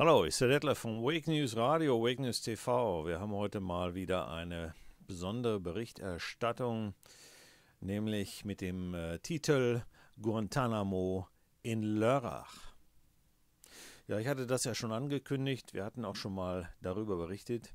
Hallo, ich bin der Detlef von Wake News Radio, Wake News TV. Wir haben heute mal wieder eine besondere Berichterstattung, nämlich mit dem Titel Guantanamo in Lörrach. Ja, ich hatte das ja schon angekündigt, wir hatten auch schon mal darüber berichtet.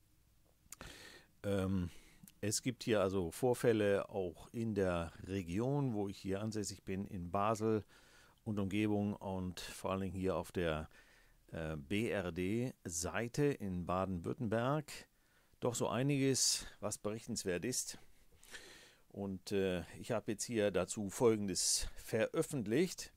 Es gibt hier also Vorfälle auch in der Region, wo ich hier ansässig bin, in Basel und Umgebung und vor allen Dingen hier auf der BRD-Seite in Baden-Württemberg. Doch so einiges, was berichtenswert ist. Und ich habe jetzt hier dazu Folgendes veröffentlicht.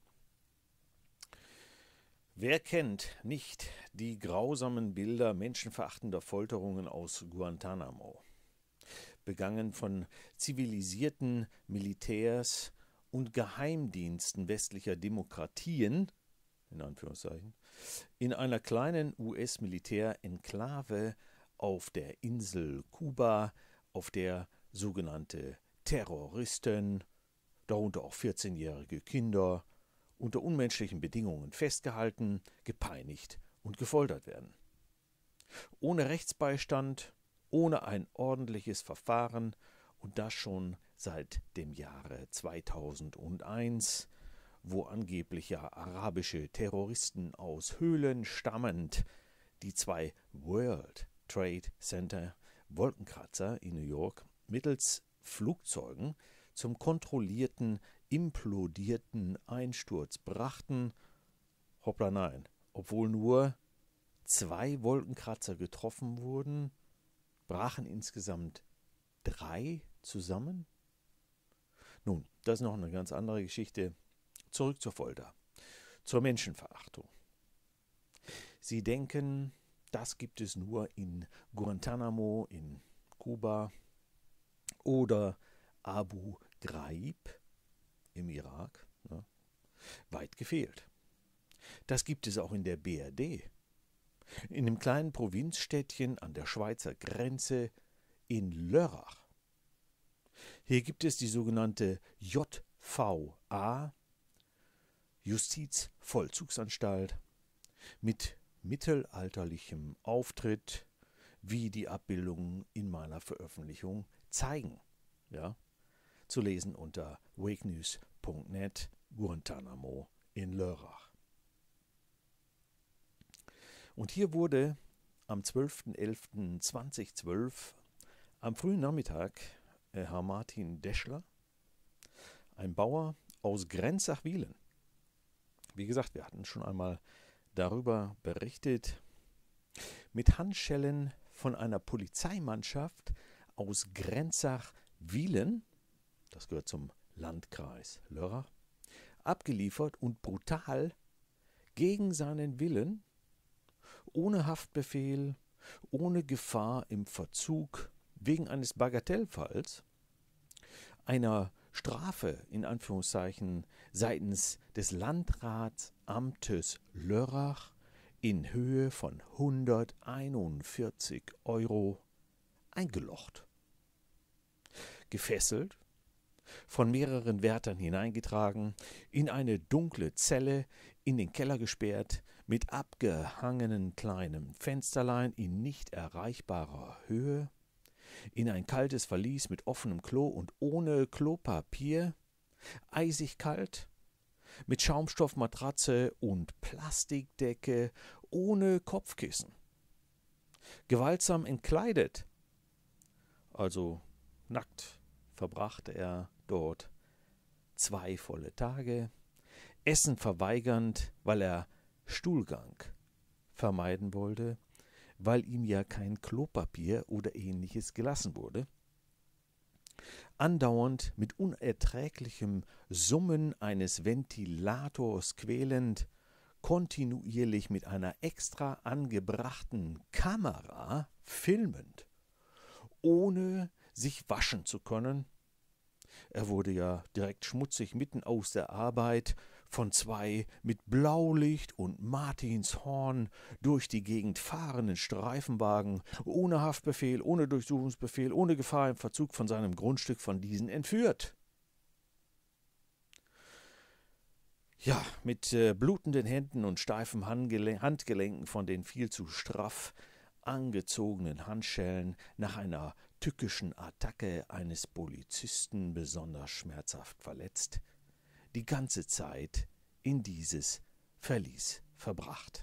Wer kennt nicht die grausamen Bilder menschenverachtender Folterungen aus Guantanamo? Begangen von zivilisierten Militärs und Geheimdiensten westlicher Demokratien, in Anführungszeichen, in einer kleinen US-Militär-Enklave auf der Insel Kuba, auf der sogenannte Terroristen, darunter auch 14-jährige Kinder, unter unmenschlichen Bedingungen festgehalten, gepeinigt und gefoltert werden. Ohne Rechtsbeistand, ohne ein ordentliches Verfahren und das schon seit dem Jahre 2001, wo angeblich ja arabische Terroristen aus Höhlen stammend die zwei World Trade Center Wolkenkratzer in New York mittels Flugzeugen zum kontrollierten, implodierten Einsturz brachten. Hoppla nein, obwohl nur 2 Wolkenkratzer getroffen wurden, brachen insgesamt 3 zusammen? Nun, das ist noch eine ganz andere Geschichte. Zurück zur Folter, zur Menschenverachtung. Sie denken, das gibt es nur in Guantanamo in Kuba oder Abu Ghraib im Irak. Ne? Weit gefehlt. Das gibt es auch in der BRD, in dem kleinen Provinzstädtchen an der Schweizer Grenze in Lörrach. Hier gibt es die sogenannte JVA, Justizvollzugsanstalt, mit mittelalterlichem Auftritt, wie die Abbildungen in meiner Veröffentlichung zeigen. Ja? Zu lesen unter wakenews.net, Guantanamo in Lörrach. Und hier wurde am 12.11.2012 am frühen Nachmittag Herr Martin Deschler, ein Bauer aus Grenzach-Wielen. Wie gesagt, wir hatten schon einmal darüber berichtet, mit Handschellen von einer Polizeimannschaft aus Grenzach-Wielen, das gehört zum Landkreis Lörrach, abgeliefert und brutal gegen seinen Willen, ohne Haftbefehl, ohne Gefahr im Verzug, wegen eines Bagatellfalls, einer Strafe in Anführungszeichen seitens des Landratsamtes Lörrach in Höhe von 141 € eingelocht. Gefesselt, von mehreren Wärtern hineingetragen, in eine dunkle Zelle, in den Keller gesperrt, mit abgehangenen kleinen Fensterlein in nicht erreichbarer Höhe, in ein kaltes Verlies mit offenem Klo und ohne Klopapier, eisig kalt, mit Schaumstoffmatratze und Plastikdecke, ohne Kopfkissen. Gewaltsam entkleidet, also nackt, verbrachte er dort 2 volle Tage, Essen verweigernd, weil er Stuhlgang vermeiden wollte, weil ihm ja kein Klopapier oder ähnliches gelassen wurde, andauernd mit unerträglichem Summen eines Ventilators quälend, kontinuierlich mit einer extra angebrachten Kamera filmend, ohne sich waschen zu können. Er wurde ja direkt schmutzig mitten aus der Arbeit von 2 mit Blaulicht und Martinshorn durch die Gegend fahrenden Streifenwagen, ohne Haftbefehl, ohne Durchsuchungsbefehl, ohne Gefahr im Verzug von seinem Grundstück von diesen entführt. Ja, mit blutenden Händen und steifen Handgelenken von den viel zu straff angezogenen Handschellen nach einer tückischen Attacke eines Polizisten besonders schmerzhaft verletzt, die ganze Zeit in dieses Verlies verbracht.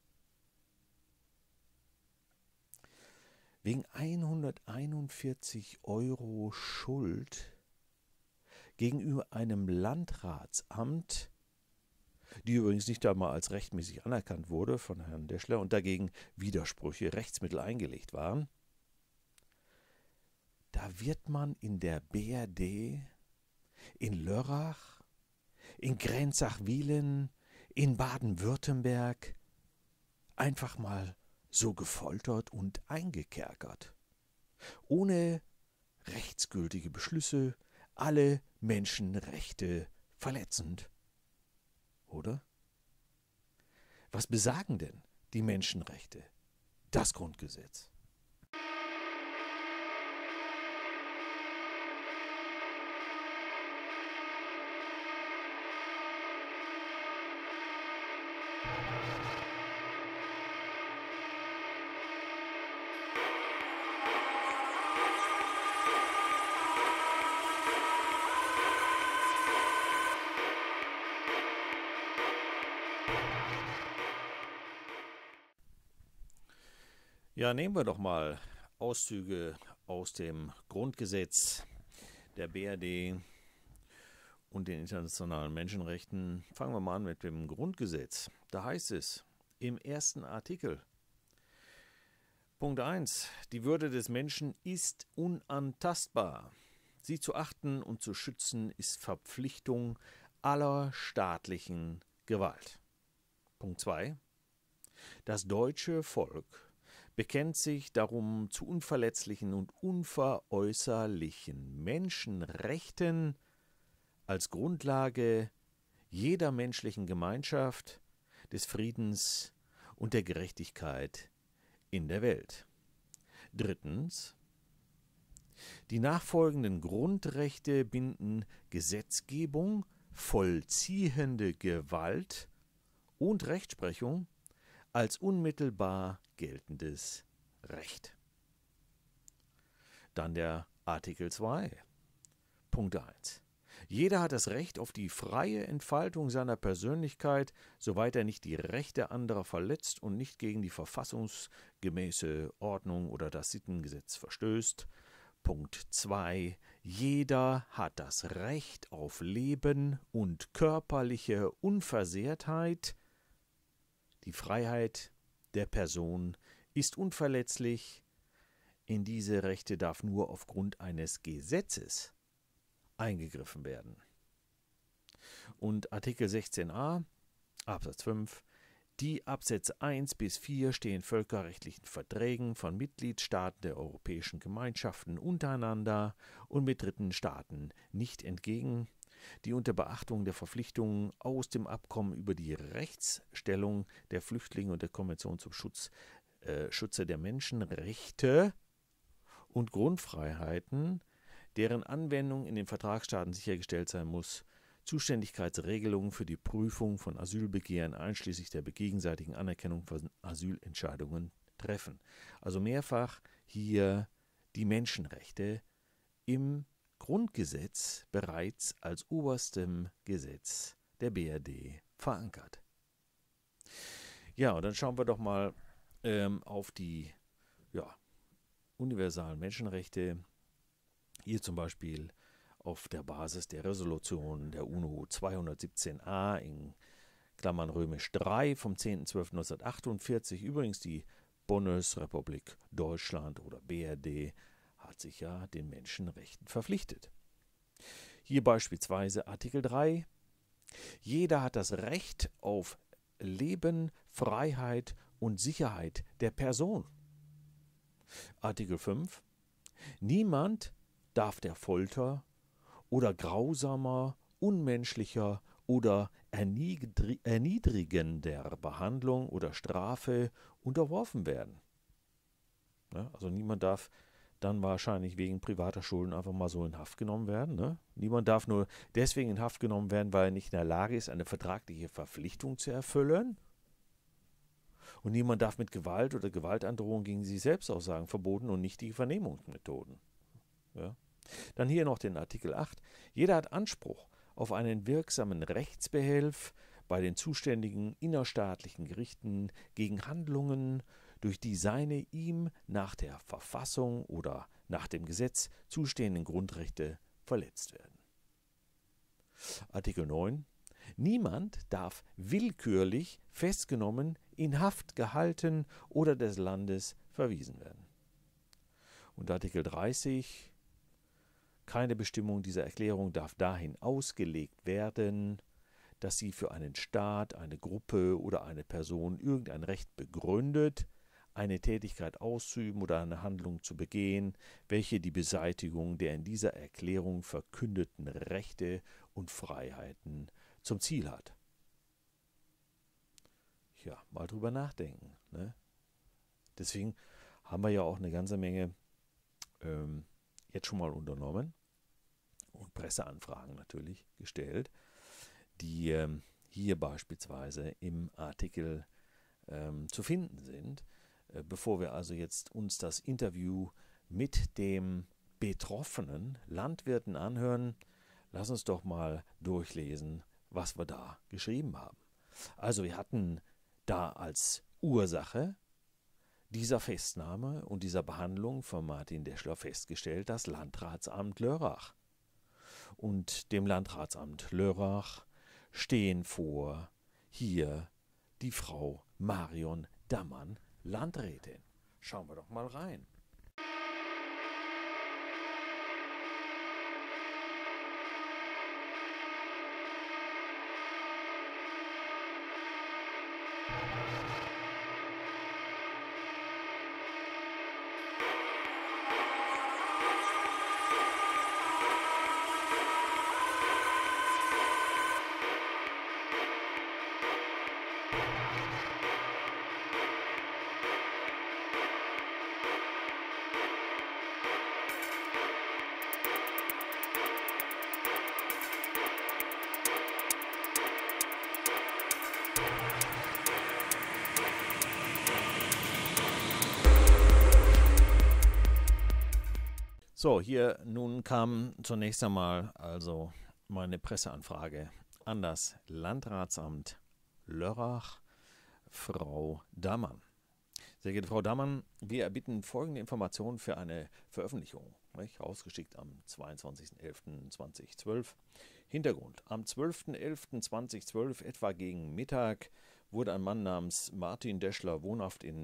Wegen 141 € Schuld gegenüber einem Landratsamt, die übrigens nicht einmal als rechtmäßig anerkannt wurde von Herrn Deschler und dagegen Widersprüche, Rechtsmittel eingelegt waren, da wird man in der BRD, in Lörrach, in Grenzach-Wielen, in Baden-Württemberg einfach mal so gefoltert und eingekerkert. Ohne rechtsgültige Beschlüsse, alle Menschenrechte verletzend. Oder? Was besagen denn die Menschenrechte? Das Grundgesetz. Ja, nehmen wir doch mal Auszüge aus dem Grundgesetz der BRD und den internationalen Menschenrechten. Fangen wir mal an mit dem Grundgesetz. Da heißt es im ersten Artikel, Punkt 1, die Würde des Menschen ist unantastbar. Sie zu achten und zu schützen ist Verpflichtung aller staatlichen Gewalt. Punkt 2, das deutsche Volk bekennt sich darum zu unverletzlichen und unveräußerlichen Menschenrechten als Grundlage jeder menschlichen Gemeinschaft, des Friedens und der Gerechtigkeit in der Welt. Drittens, die nachfolgenden Grundrechte binden Gesetzgebung, vollziehende Gewalt und Rechtsprechung als unmittelbar geltendes Recht. Dann der Artikel 2, Punkt 1. Jeder hat das Recht auf die freie Entfaltung seiner Persönlichkeit, soweit er nicht die Rechte anderer verletzt und nicht gegen die verfassungsgemäße Ordnung oder das Sittengesetz verstößt. Punkt 2. Jeder hat das Recht auf Leben und körperliche Unversehrtheit. Die Freiheit der Person ist unverletzlich. In diese Rechte darf nur aufgrund eines Gesetzes eingegriffen werden. Und Artikel 16a, Absatz 5, die Absätze 1 bis 4 stehen völkerrechtlichen Verträgen von Mitgliedstaaten der Europäischen Gemeinschaften untereinander und mit dritten Staaten nicht entgegen, die unter Beachtung der Verpflichtungen aus dem Abkommen über die Rechtsstellung der Flüchtlinge und der Konvention zum Schutze der Menschenrechte und Grundfreiheiten, deren Anwendung in den Vertragsstaaten sichergestellt sein muss, Zuständigkeitsregelungen für die Prüfung von Asylbegehren einschließlich der gegenseitigen Anerkennung von Asylentscheidungen treffen. Also mehrfach hier die Menschenrechte im Grundgesetz bereits als oberstem Gesetz der BRD verankert. Ja, und dann schauen wir doch mal auf die universalen Menschenrechte, hier zum Beispiel auf der Basis der Resolution der UNO 217a in Klammern römisch 3 vom 10.12.1948, übrigens die Bundesrepublik Deutschland oder BRD hat sich ja den Menschenrechten verpflichtet. Hier beispielsweise Artikel 3. Jeder hat das Recht auf Leben, Freiheit und Sicherheit der Person. Artikel 5. Niemand darf der Folter oder grausamer, unmenschlicher oder erniedrigender Behandlung oder Strafe unterworfen werden. Ja, also niemand darf dann wahrscheinlich wegen privater Schulden einfach mal so in Haft genommen werden. Ne? Niemand darf nur deswegen in Haft genommen werden, weil er nicht in der Lage ist, eine vertragliche Verpflichtung zu erfüllen. Und niemand darf mit Gewalt oder Gewaltandrohung gegen sich selbst aussagen verboten und nicht die Vernehmungsmethoden. Ja? Dann hier noch den Artikel 8. Jeder hat Anspruch auf einen wirksamen Rechtsbehelf bei den zuständigen innerstaatlichen Gerichten gegen Handlungen, durch die seine ihm nach der Verfassung oder nach dem Gesetz zustehenden Grundrechte verletzt werden. Artikel 9. Niemand darf willkürlich festgenommen, in Haft gehalten oder des Landes verwiesen werden. Und Artikel 30. Keine Bestimmung dieser Erklärung darf dahin ausgelegt werden, dass sie für einen Staat, eine Gruppe oder eine Person irgendein Recht begründet, eine Tätigkeit auszuüben oder eine Handlung zu begehen, welche die Beseitigung der in dieser Erklärung verkündeten Rechte und Freiheiten zum Ziel hat. Ja, mal drüber nachdenken. Ne? Deswegen haben wir ja auch eine ganze Menge jetzt schon mal unternommen und Presseanfragen natürlich gestellt, die hier beispielsweise im Artikel zu finden sind. Bevor wir also jetzt uns das Interview mit dem betroffenen Landwirten anhören, lass uns doch mal durchlesen, was wir da geschrieben haben. Also wir hatten da als Ursache dieser Festnahme und dieser Behandlung von Martin Deschler festgestellt das Landratsamt Lörrach. Und dem Landratsamt Lörrach stehen vor hier die Frau Marion Dammann, Landrätin. Schauen wir doch mal rein. So, hier nun kam zunächst einmal also meine Presseanfrage an das Landratsamt Lörrach, Frau Dammann. Sehr geehrte Frau Dammann, wir erbitten folgende Informationen für eine Veröffentlichung, ausgeschickt am 22.11.2012. Hintergrund: Am 12.11.2012, etwa gegen Mittag, wurde ein Mann namens Martin Deschler, wohnhaft in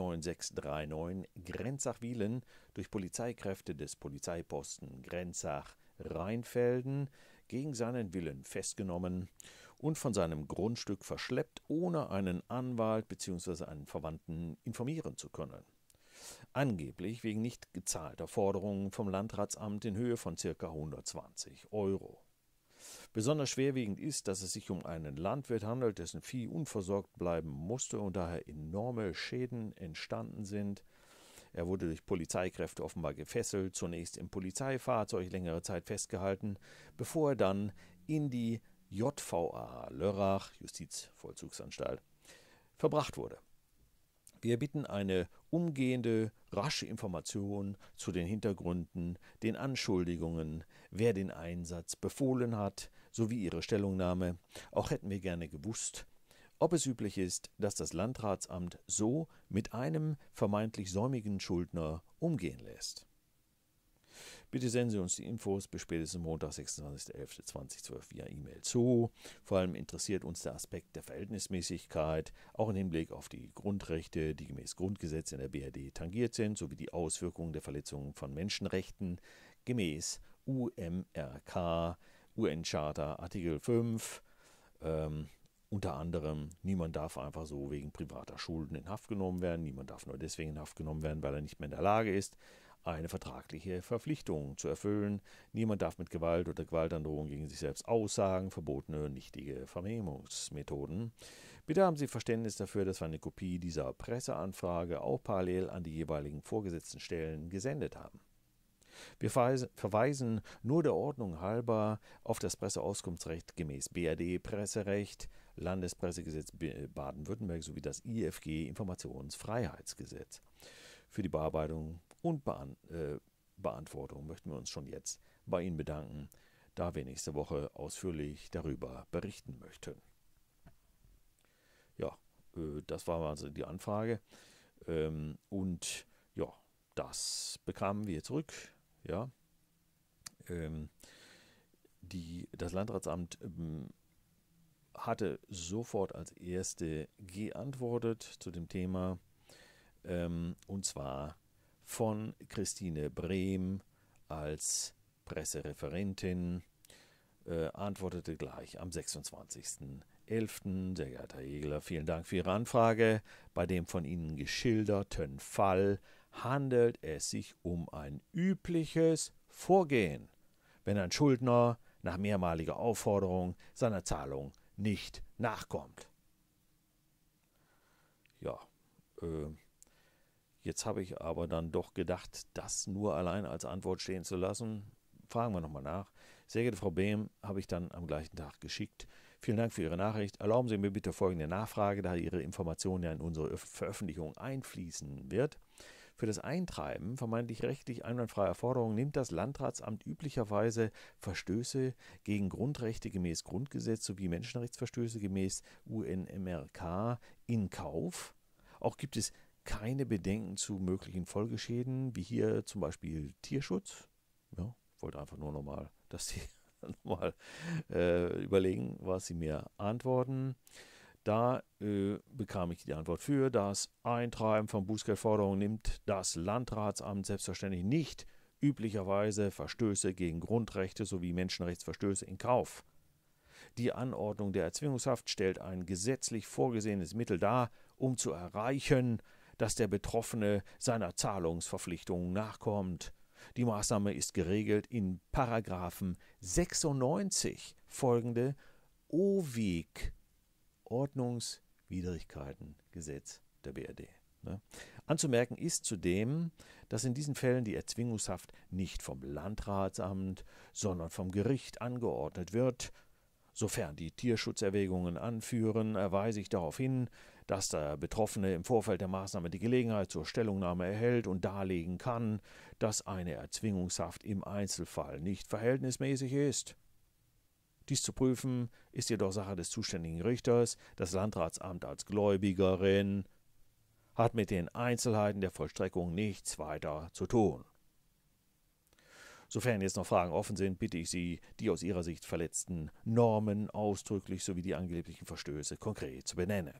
79639 Grenzach-Wielen, durch Polizeikräfte des Polizeiposten Grenzach-Rheinfelden gegen seinen Willen festgenommen und von seinem Grundstück verschleppt, ohne einen Anwalt bzw. einen Verwandten informieren zu können. Angeblich wegen nicht gezahlter Forderungen vom Landratsamt in Höhe von ca. 120 €. Besonders schwerwiegend ist, dass es sich um einen Landwirt handelt, dessen Vieh unversorgt bleiben musste und daher enorme Schäden entstanden sind. Er wurde durch Polizeikräfte offenbar gefesselt, zunächst im Polizeifahrzeug längere Zeit festgehalten, bevor er dann in die JVA Lörrach, Justizvollzugsanstalt, verbracht wurde. Wir bitten eine umgehende, rasche Information zu den Hintergründen, den Anschuldigungen, wer den Einsatz befohlen hat, sowie Ihre Stellungnahme. Auch hätten wir gerne gewusst, ob es üblich ist, dass das Landratsamt so mit einem vermeintlich säumigen Schuldner umgehen lässt. Bitte senden Sie uns die Infos bis spätestens Montag, 26.11.2012 via E-Mail zu. Vor allem interessiert uns der Aspekt der Verhältnismäßigkeit, auch im Hinblick auf die Grundrechte, die gemäß Grundgesetz in der BRD tangiert sind, sowie die Auswirkungen der Verletzungen von Menschenrechten gemäß UMRK, UN-Charta, Artikel 5, unter anderem, niemand darf einfach so wegen privater Schulden in Haft genommen werden, niemand darf nur deswegen in Haft genommen werden, weil er nicht mehr in der Lage ist, eine vertragliche Verpflichtung zu erfüllen. Niemand darf mit Gewalt oder Gewaltandrohung gegen sich selbst aussagen, verbotene nichtige Vernehmungsmethoden. Bitte haben Sie Verständnis dafür, dass wir eine Kopie dieser Presseanfrage auch parallel an die jeweiligen vorgesetzten Stellen gesendet haben. Wir verweisen nur der Ordnung halber auf das Presseauskunftsrecht gemäß BRD-Presserecht, Landespressegesetz Baden-Württemberg sowie das IFG Informationsfreiheitsgesetz. Für die Bearbeitung und Beantwortung möchten wir uns schon jetzt bei Ihnen bedanken, da wir nächste Woche ausführlich darüber berichten möchten. Ja, das war also die Anfrage. Und ja, das bekamen wir zurück. Ja, das Landratsamt hatte sofort als erste geantwortet zu dem Thema, und zwar von Christine Brehm als Pressereferentin, antwortete gleich am 26.11. Sehr geehrter Herr Jägler, vielen Dank für Ihre Anfrage. Bei dem von Ihnen geschilderten Fall handelt es sich um ein übliches Vorgehen, wenn ein Schuldner nach mehrmaliger Aufforderung seiner Zahlung nicht nachkommt. Ja, jetzt habe ich aber dann doch gedacht, das nur allein als Antwort stehen zu lassen. Fragen wir nochmal nach. Sehr geehrte Frau Behm, habe ich dann am gleichen Tag geschickt. Vielen Dank für Ihre Nachricht. Erlauben Sie mir bitte folgende Nachfrage, da Ihre Information ja in unsere Veröffentlichung einfließen wird. Für das Eintreiben vermeintlich rechtlich einwandfreier Forderungen nimmt das Landratsamt üblicherweise Verstöße gegen Grundrechte gemäß Grundgesetz sowie Menschenrechtsverstöße gemäß UNMRK in Kauf. Auch gibt es keine Bedenken zu möglichen Folgeschäden, wie hier zum Beispiel Tierschutz. Ja, wollte einfach nur nochmal, dass Sie nochmal überlegen, was Sie mir antworten. Da bekam ich die Antwort: für das Eintreiben von Bußgeldforderungen nimmt das Landratsamt selbstverständlich nicht üblicherweise Verstöße gegen Grundrechte sowie Menschenrechtsverstöße in Kauf. Die Anordnung der Erzwingungshaft stellt ein gesetzlich vorgesehenes Mittel dar, um zu erreichen, dass der Betroffene seiner Zahlungsverpflichtungen nachkommt. Die Maßnahme ist geregelt in Paragraphen 96 folgende OWIG, Ordnungswidrigkeitengesetz der BRD. Anzumerken ist zudem, dass in diesen Fällen die Erzwingungshaft nicht vom Landratsamt, sondern vom Gericht angeordnet wird. Sofern die Tierschutzerwägungen anführen, erweise ich darauf hin, dass der Betroffene im Vorfeld der Maßnahme die Gelegenheit zur Stellungnahme erhält und darlegen kann, dass eine Erzwingungshaft im Einzelfall nicht verhältnismäßig ist. Dies zu prüfen ist jedoch Sache des zuständigen Richters. Das Landratsamt als Gläubigerin hat mit den Einzelheiten der Vollstreckung nichts weiter zu tun. Sofern jetzt noch Fragen offen sind, bitte ich Sie, die aus Ihrer Sicht verletzten Normen ausdrücklich sowie die angeblichen Verstöße konkret zu benennen.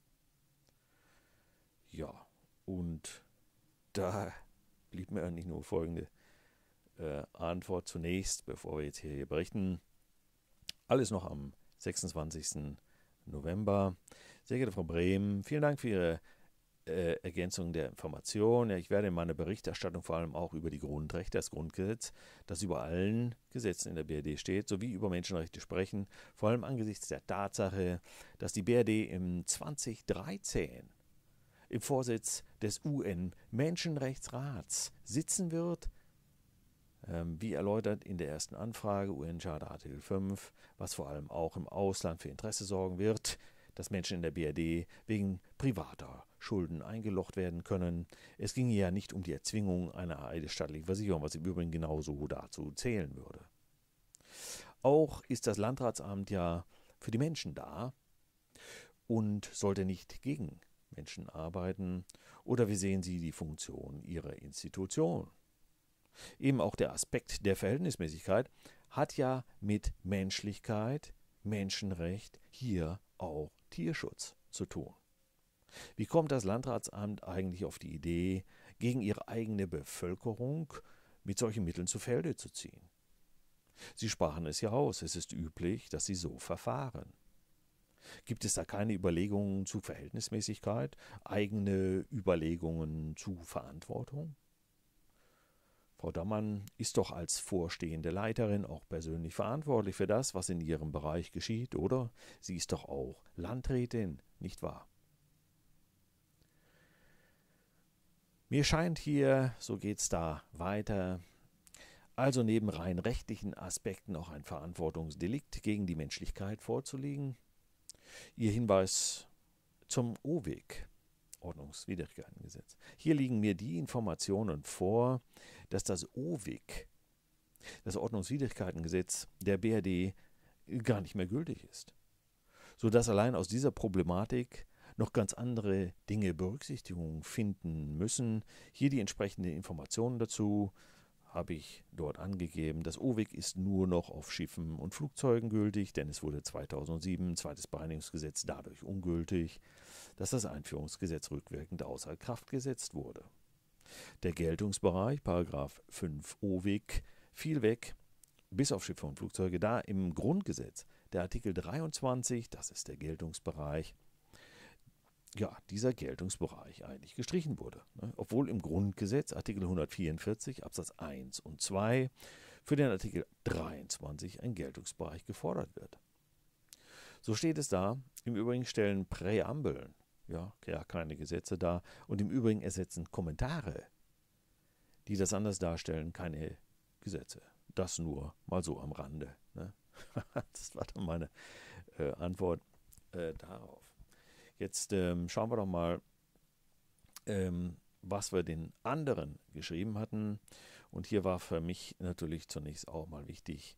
Ja, und da blieb mir eigentlich nur folgende Antwort zunächst, bevor wir jetzt hier berichten. Alles noch am 26. November. Sehr geehrte Frau Brehm, vielen Dank für Ihre Ergänzung der Information. Ja, ich werde in meiner Berichterstattung vor allem auch über die Grundrechte, das Grundgesetz, das über allen Gesetzen in der BRD steht, sowie über Menschenrechte sprechen, vor allem angesichts der Tatsache, dass die BRD im 2013 im Vorsitz des UN-Menschenrechtsrats sitzen wird, wie erläutert in der ersten Anfrage UN-Charta Artikel 5, was vor allem auch im Ausland für Interesse sorgen wird, dass Menschen in der BRD wegen privater Schulden eingelocht werden können. Es ginge ja nicht um die Erzwingung einer eidesstattlichen Versicherung, was im Übrigen genauso dazu zählen würde. Auch ist das Landratsamt ja für die Menschen da und sollte nicht gegen Menschen arbeiten. Oder wie sehen Sie die Funktion Ihrer Institution? Eben auch der Aspekt der Verhältnismäßigkeit hat ja mit Menschlichkeit, Menschenrecht, hier auch Tierschutz zu tun. Wie kommt das Landratsamt eigentlich auf die Idee, gegen ihre eigene Bevölkerung mit solchen Mitteln zu Felde zu ziehen? Sie sprachen es ja aus, es ist üblich, dass sie so verfahren. Gibt es da keine Überlegungen zu Verhältnismäßigkeit, eigene Überlegungen zu Verantwortung? Frau Dammann ist doch als vorstehende Leiterin auch persönlich verantwortlich für das, was in ihrem Bereich geschieht, oder? Sie ist doch auch Landrätin, nicht wahr? Mir scheint hier, so geht's da weiter, also neben rein rechtlichen Aspekten auch ein Verantwortungsdelikt gegen die Menschlichkeit vorzuliegen. Ihr Hinweis zum OWIG, Ordnungswidrigkeitengesetz. Hier liegen mir die Informationen vor, dass das OWIG, das Ordnungswidrigkeitengesetz der BRD, gar nicht mehr gültig ist. Sodass allein aus dieser Problematik noch ganz andere Dinge Berücksichtigung finden müssen. Hier die entsprechenden Informationen dazu habe ich dort angegeben. Das OWIG ist nur noch auf Schiffen und Flugzeugen gültig, denn es wurde 2007, zweites Bereinigungsgesetz, dadurch ungültig, dass das Einführungsgesetz rückwirkend außer Kraft gesetzt wurde. Der Geltungsbereich, § 5 OWIG, fiel weg, bis auf Schiffe und Flugzeuge, da im Grundgesetz der Artikel 23, das ist der Geltungsbereich, ja, dieser Geltungsbereich eigentlich gestrichen wurde. Obwohl im Grundgesetz Artikel 144 Absatz 1 und 2 für den Artikel 23 ein Geltungsbereich gefordert wird. So steht es da. Im Übrigen stellen Präambeln, ja keine Gesetze dar, und im Übrigen ersetzen Kommentare, die das anders darstellen, keine Gesetze. Das nur mal so am Rande. Ne? Das war dann meine Antwort darauf. Jetzt schauen wir doch mal, was wir den anderen geschrieben hatten. Und hier war für mich natürlich zunächst auch mal wichtig,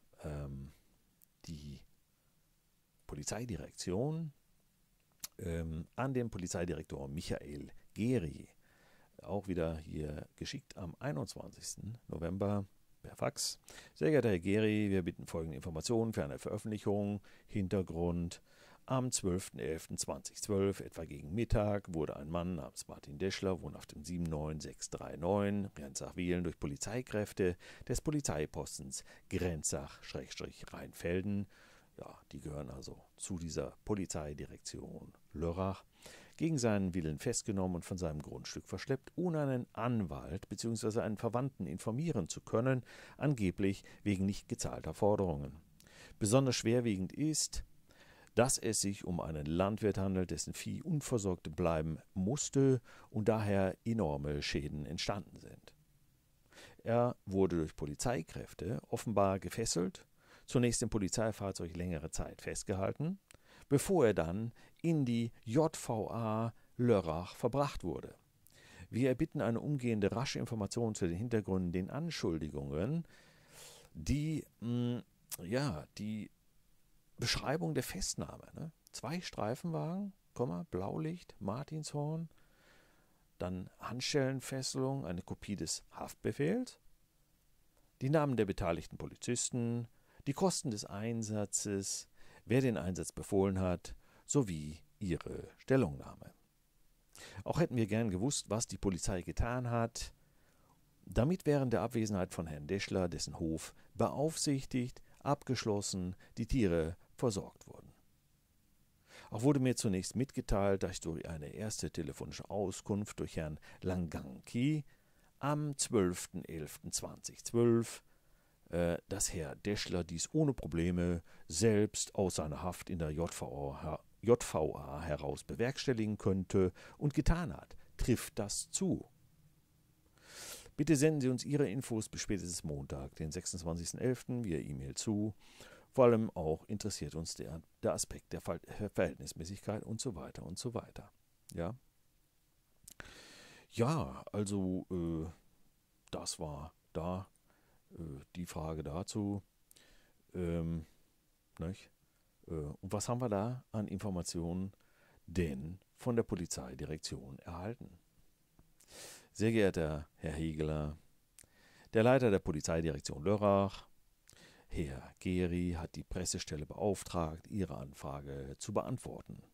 die Polizeidirektion an den Polizeidirektor Michael Geri, auch wieder hier geschickt am 21. November per Fax. Sehr geehrter Herr Geri, wir bitten folgende Informationen für eine Veröffentlichung. Hintergrund: Am 12.11.2012, etwa gegen Mittag, wurde ein Mann namens Martin Deschler, wohnhaft in 79639, Grenzach-Wiehlen, durch Polizeikräfte des Polizeipostens Grenzach-Rheinfelden, ja, die gehören also zu dieser Polizeidirektion Lörrach, gegen seinen Willen festgenommen und von seinem Grundstück verschleppt, ohne einen Anwalt bzw. einen Verwandten informieren zu können, angeblich wegen nicht gezahlter Forderungen. Besonders schwerwiegend ist, dass es sich um einen Landwirt handelt, dessen Vieh unversorgt bleiben musste und daher enorme Schäden entstanden sind. Er wurde durch Polizeikräfte offenbar gefesselt, zunächst im Polizeifahrzeug längere Zeit festgehalten, bevor er dann in die JVA Lörrach verbracht wurde. Wir erbitten eine umgehende rasche Information zu den Hintergründen, den Anschuldigungen, die Beschreibung der Festnahme. Ne? 2 Streifenwagen, Blaulicht, Martinshorn, dann Handschellenfesselung, eine Kopie des Haftbefehls, die Namen der beteiligten Polizisten, die Kosten des Einsatzes, wer den Einsatz befohlen hat, sowie ihre Stellungnahme. Auch hätten wir gern gewusst, was die Polizei getan hat, damit während der Abwesenheit von Herrn Deschler, dessen Hof beaufsichtigt, abgeschlossen, die Tiere versorgt wurden. Auch wurde mir zunächst mitgeteilt, dass durch eine erste telefonische Auskunft durch Herrn Langanki am 12.11.2012, dass Herr Deschler dies ohne Probleme selbst aus seiner Haft in der JVA heraus bewerkstelligen könnte und getan hat. Trifft das zu? Bitte senden Sie uns Ihre Infos bis spätestens Montag, den 26.11. via E-Mail zu. Vor allem auch interessiert uns der Aspekt der Verhältnismäßigkeit und so weiter und so weiter. Ja, also das war da die Frage dazu. Und was haben wir da an Informationen denn von der Polizeidirektion erhalten? Sehr geehrter Herr Hegeler, der Leiter der Polizeidirektion Lörrach, Herr Geri, hat die Pressestelle beauftragt, Ihre Anfrage zu beantworten.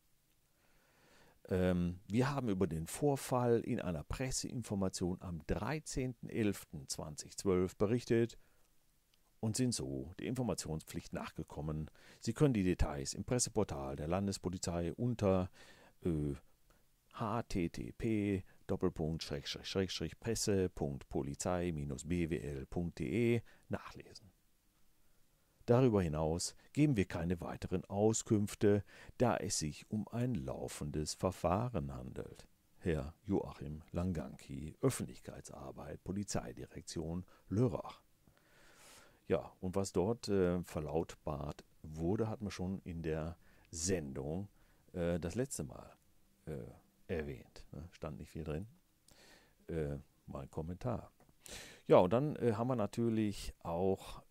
Wir haben über den Vorfall in einer Presseinformation am 13.11.2012 berichtet und sind so der Informationspflicht nachgekommen. Sie können die Details im Presseportal der Landespolizei unter http://. Presse.polizei-bwl.de nachlesen. Darüber hinaus geben wir keine weiteren Auskünfte, da es sich um ein laufendes Verfahren handelt. Herr Joachim Langanki, Öffentlichkeitsarbeit, Polizeidirektion Lörrach. Ja, und was dort verlautbart wurde, hat man schon in der Sendung das letzte Mal erwähnt. Stand nicht viel drin. Mein Kommentar. Ja, und dann haben wir natürlich auch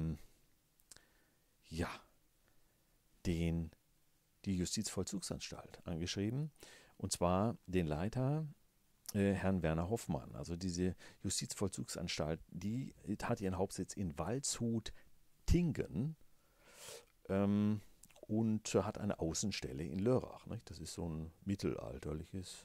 die Justizvollzugsanstalt angeschrieben. Und zwar den Leiter, Herrn Werner Hoffmann. Also diese Justizvollzugsanstalt, die hat ihren Hauptsitz in Waldshut-Tingen und hat eine Außenstelle in Lörrach. Nicht? Das ist so ein mittelalterliches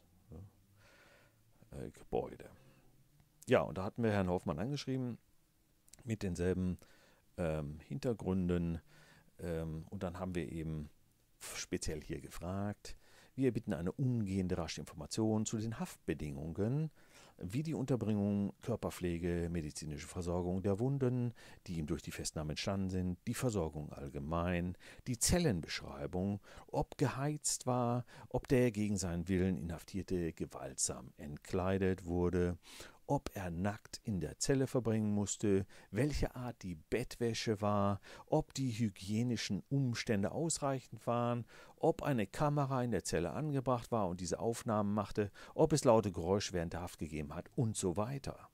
Gebäude. Ja, und da hatten wir Herrn Hoffmann angeschrieben mit denselben Hintergründen. Und dann haben wir eben speziell hier gefragt, wir bitten eine umgehende rasche Information zu den Haftbedingungen, wie die Unterbringung, Körperpflege, medizinische Versorgung der Wunden, die ihm durch die Festnahme entstanden sind, die Versorgung allgemein, die Zellenbeschreibung, ob geheizt war, ob der gegen seinen Willen Inhaftierte gewaltsam entkleidet wurde, ob er nackt in der Zelle verbringen musste, welche Art die Bettwäsche war, ob die hygienischen Umstände ausreichend waren, ob eine Kamera in der Zelle angebracht war und diese Aufnahmen machte, ob es laute Geräusche während der Haft gegeben hat und so weiter.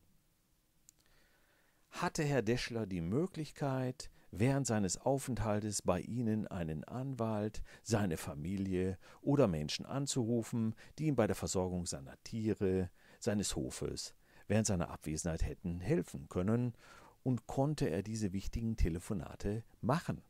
Hatte Herr Deschler die Möglichkeit, während seines Aufenthaltes bei Ihnen einen Anwalt, seine Familie oder Menschen anzurufen, die ihm bei der Versorgung seiner Tiere, seines Hofes während seiner Abwesenheit hätten helfen können, und konnte er diese wichtigen Telefonate machen?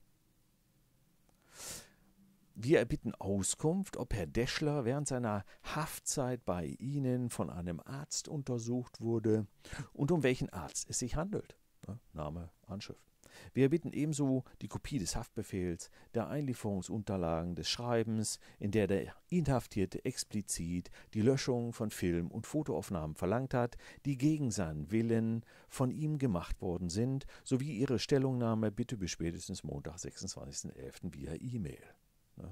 Wir erbitten Auskunft, ob Herr Deschler während seiner Haftzeit bei Ihnen von einem Arzt untersucht wurde und um welchen Arzt es sich handelt. Name, Anschrift. Wir erbitten ebenso die Kopie des Haftbefehls, der Einlieferungsunterlagen des Schreibens, in der der Inhaftierte explizit die Löschung von Film- und Fotoaufnahmen verlangt hat, die gegen seinen Willen von ihm gemacht worden sind, sowie Ihre Stellungnahme bitte bis spätestens Montag, 26.11. via E-Mail. Ne?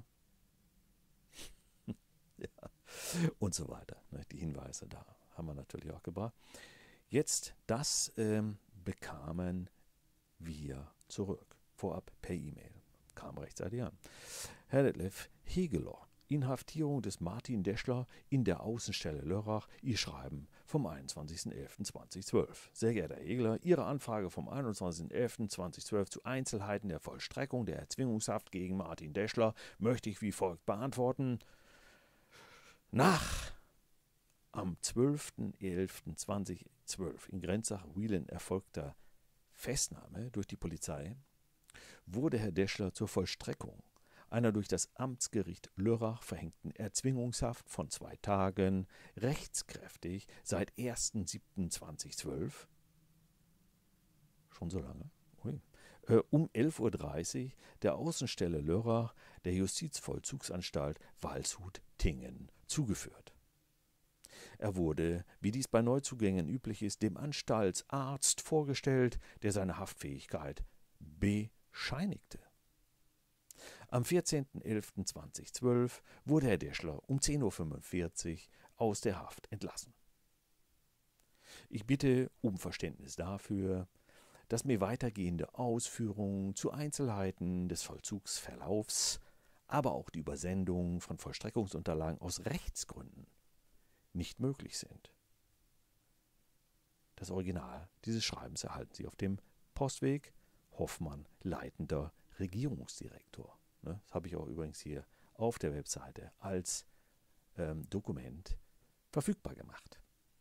Ja. Und so weiter. Ne? Die Hinweise da haben wir natürlich auch gebracht. Jetzt, das bekamen wir zurück, vorab per E-Mail. Kam rechtzeitig an. Herr Detlef Hegeler, Inhaftierung des Martin Deschler in der Außenstelle Lörrach, Ihr Schreiben vom 21.11.2012. Sehr geehrter Herr Hegeler, Ihre Anfrage vom 21.11.2012 zu Einzelheiten der Vollstreckung der Erzwingungshaft gegen Martin Deschler möchte ich wie folgt beantworten. Nach am 12.11.2012 in Grenzach-Wielen erfolgter Festnahme durch die Polizei wurde Herr Deschler zur Vollstreckung einer durch das Amtsgericht Lörrach verhängten Erzwingungshaft von 2 Tagen rechtskräftig seit 1.7.2012, schon so lange, um 11.30 Uhr der Außenstelle Lörrach der Justizvollzugsanstalt Waldshut-Tingen zugeführt. Er wurde, wie dies bei Neuzugängen üblich ist, dem Anstaltsarzt vorgestellt, der seine Haftfähigkeit bescheinigte. Am 14.11.2012 wurde Herr Deschler um 10.45 Uhr aus der Haft entlassen. Ich bitte um Verständnis dafür, dass mir weitergehende Ausführungen zu Einzelheiten des Vollzugsverlaufs, aber auch die Übersendung von Vollstreckungsunterlagen aus Rechtsgründen nicht möglich sind. Das Original dieses Schreibens erhalten Sie auf dem Postweg Hoffmann, leitender Regierungsdirektor. Das habe ich auch übrigens hier auf der Webseite als Dokument verfügbar gemacht.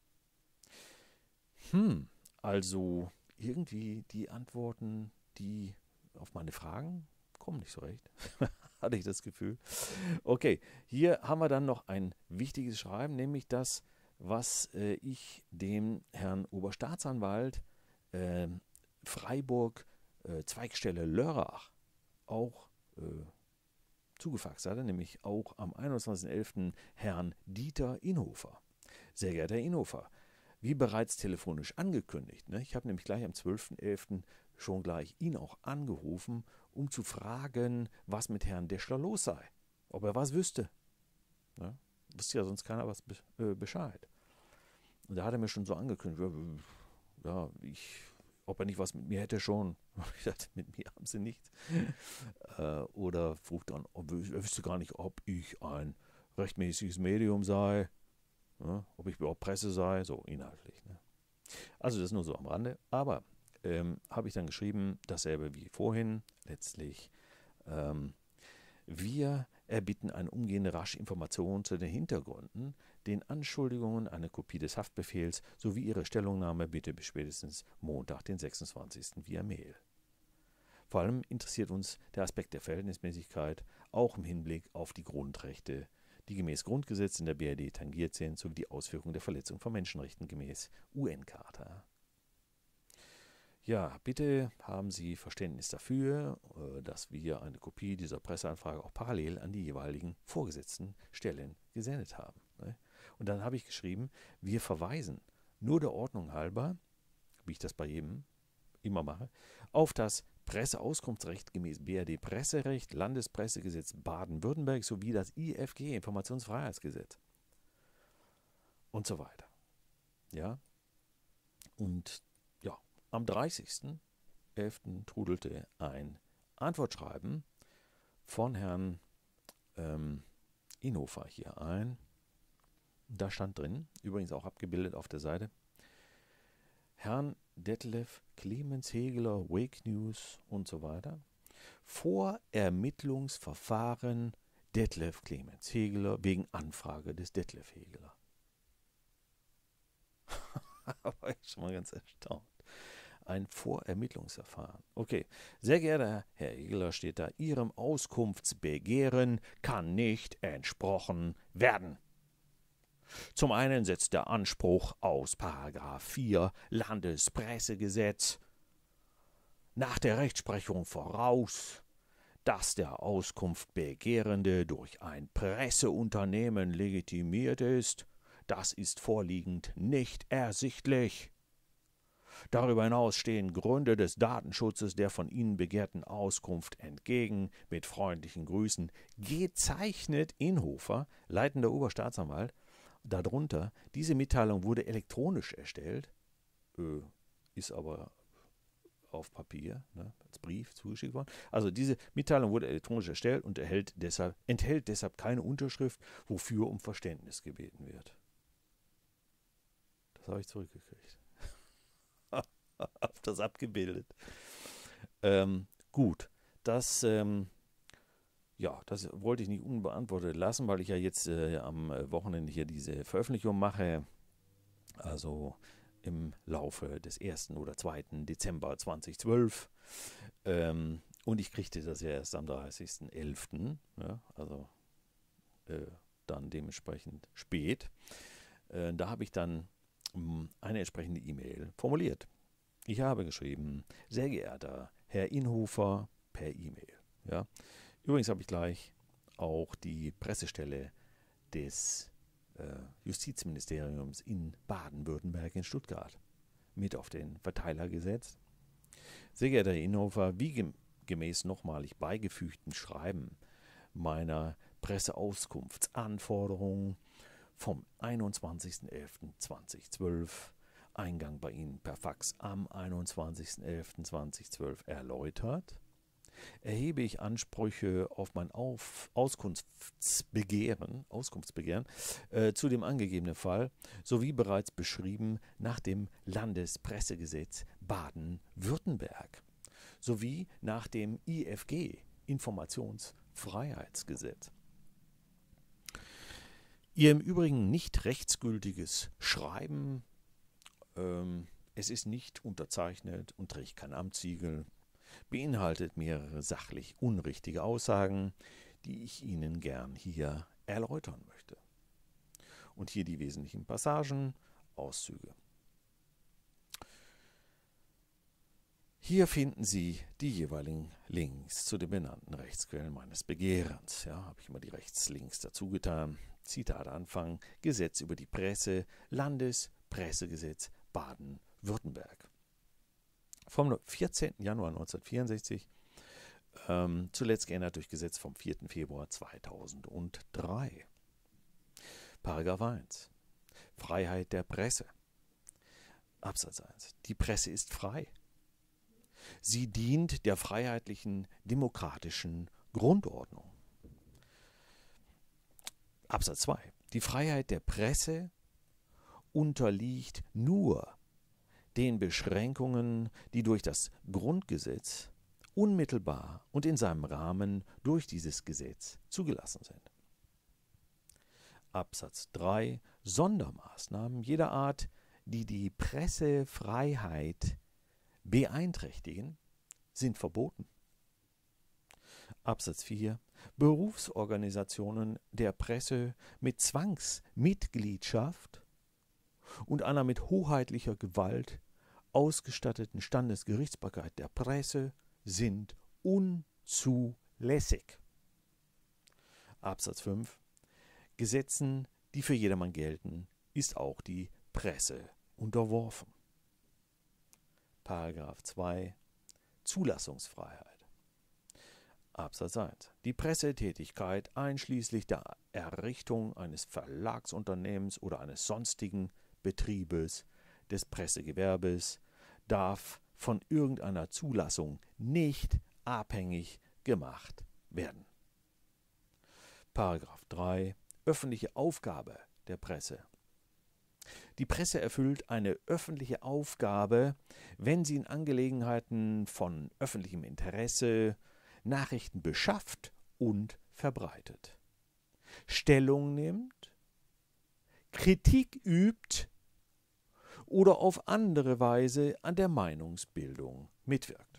Also irgendwie die Antworten, die auf meine Fragen kommen nicht so recht. Hatte ich das Gefühl. Okay, hier haben wir dann noch ein wichtiges Schreiben, nämlich das, was ich dem Herrn Oberstaatsanwalt Freiburg Zweigstelle Lörrach auch zugefaxt hatte, nämlich auch am 21.11. Herrn Dieter Inhofer. Sehr geehrter Herr Inhofer, wie bereits telefonisch angekündigt, ne, ich habe nämlich gleich am 12.11. schon gleich ihn auch angerufen, um zu fragen, was mit Herrn Deschler los sei. Ob er was wüsste. Ne? Wusste ja sonst keiner was Bescheid. Und da hat er mir schon so angekündigt, ja, ob er nicht was mit mir hätte schon. Ich dachte, mit mir haben sie nichts. Oder frug dann, er wüsste gar nicht, ob ich ein rechtmäßiges Medium sei, ne? Ob ich überhaupt Presse sei, so inhaltlich. Ne? Also das nur so am Rande. Aber habe ich dann geschrieben, dasselbe wie vorhin, letztlich. Wir erbitten eine umgehende rasche Information zu den Hintergründen, den Anschuldigungen, eine Kopie des Haftbefehls sowie Ihre Stellungnahme bitte bis spätestens Montag, den 26. via Mail. Vor allem interessiert uns der Aspekt der Verhältnismäßigkeit, auch im Hinblick auf die Grundrechte, die gemäß Grundgesetz in der BRD tangiert sind, sowie die Ausführung der Verletzung von Menschenrechten gemäß UN-Charta. Ja, bitte haben Sie Verständnis dafür, dass wir eine Kopie dieser Presseanfrage auch parallel an die jeweiligen vorgesetzten Stellen gesendet haben. Und dann habe ich geschrieben, wir verweisen nur der Ordnung halber, wie ich das bei jedem immer mache, auf das Presseauskunftsrecht gemäß BRD-Presserecht, Landespressegesetz Baden-Württemberg sowie das IFG, Informationsfreiheitsgesetz und so weiter. Ja, und ja, am 30.11. trudelte ein Antwortschreiben von Herrn Inhofer hier ein. Da stand drin, übrigens auch abgebildet auf der Seite, Herrn Detlef Clemens Hegeler, Wake News und so weiter. Vorermittlungsverfahren Detlef Clemens Hegeler wegen Anfrage des Detlef Hegeler. Da war ich schon mal ganz erstaunt. Ein Vorermittlungsverfahren. Okay, sehr geehrter Herr Hegeler, steht da, Ihrem Auskunftsbegehren kann nicht entsprochen werden. Zum einen setzt der Anspruch aus § 4 Landespressegesetz nach der Rechtsprechung voraus, dass der Auskunftbegehrende durch ein Presseunternehmen legitimiert ist. Das ist vorliegend nicht ersichtlich. Darüber hinaus stehen Gründe des Datenschutzes der von Ihnen begehrten Auskunft entgegen. Mit freundlichen Grüßen, gezeichnet Inhofer, leitender Oberstaatsanwalt. Darunter, diese Mitteilung wurde elektronisch erstellt, ist aber auf Papier, ne, als Brief zugeschickt worden. Also diese Mitteilung wurde elektronisch erstellt und enthält deshalb keine Unterschrift, wofür um Verständnis gebeten wird. Das habe ich zurückgekriegt. Habe das abgebildet. Gut, das wollte ich nicht unbeantwortet lassen, weil ich ja jetzt am Wochenende hier diese Veröffentlichung mache. Also im Laufe des 1. oder 2. Dezember 2012. Und ich kriegte das ja erst am 30.11., ja, also dann dementsprechend spät. Da habe ich dann eine entsprechende E-Mail formuliert. Ich habe geschrieben, sehr geehrter Herr Inhofer, per E-Mail. Ja. Übrigens habe ich gleich auch die Pressestelle des Justizministeriums in Baden-Württemberg in Stuttgart mit auf den Verteiler gesetzt. Sehr geehrter Herr Inhofer, wie gemäß nochmalig beigefügten Schreiben meiner Presseauskunftsanforderungen vom 21.11.2012, Eingang bei Ihnen per Fax am 21.11.2012 erläutert, erhebe ich Ansprüche auf mein Auskunftsbegehren zu dem angegebenen Fall, sowie bereits beschrieben nach dem Landespressegesetz Baden-Württemberg, sowie nach dem IFG, Informationsfreiheitsgesetz. Ihr im Übrigen nicht rechtsgültiges Schreiben, es ist nicht unterzeichnet und trägt kein Amtssiegel, beinhaltet mehrere sachlich unrichtige Aussagen, die ich Ihnen gern hier erläutern möchte. Und hier die wesentlichen Passagen, Auszüge. Hier finden Sie die jeweiligen Links zu den benannten Rechtsquellen meines Begehrens. Ja, habe ich immer die Rechtslinks dazu getan. Zitat Anfang, Gesetz über die Presse, Landespressegesetz Baden-Württemberg. Vom 14. Januar 1964, zuletzt geändert durch Gesetz vom 4. Februar 2003. Paragraph 1. Freiheit der Presse. Absatz 1. Die Presse ist frei. Sie dient der freiheitlichen, demokratischen Grundordnung. Absatz 2. Die Freiheit der Presse unterliegt nur den Beschränkungen, die durch das Grundgesetz unmittelbar und in seinem Rahmen durch dieses Gesetz zugelassen sind. Absatz 3. Sondermaßnahmen jeder Art, die die Pressefreiheit beeinträchtigen, sind verboten. Absatz 4. Berufsorganisationen der Presse mit Zwangsmitgliedschaft und einer mit hoheitlicher Gewalt ausgestatteten Standesgerichtsbarkeit der Presse sind unzulässig. Absatz 5. Gesetzen, die für jedermann gelten, ist auch die Presse unterworfen. Paragraph 2. Zulassungsfreiheit. Absatz 1. Die Pressetätigkeit einschließlich der Errichtung eines Verlagsunternehmens oder eines sonstigen Betriebes des Pressegewerbes darf von irgendeiner Zulassung nicht abhängig gemacht werden. Paragraph 3. Öffentliche Aufgabe der Presse. Die Presse erfüllt eine öffentliche Aufgabe, wenn sie in Angelegenheiten von öffentlichem Interesse Nachrichten beschafft und verbreitet, Stellung nimmt, Kritik übt oder auf andere Weise an der Meinungsbildung mitwirkt.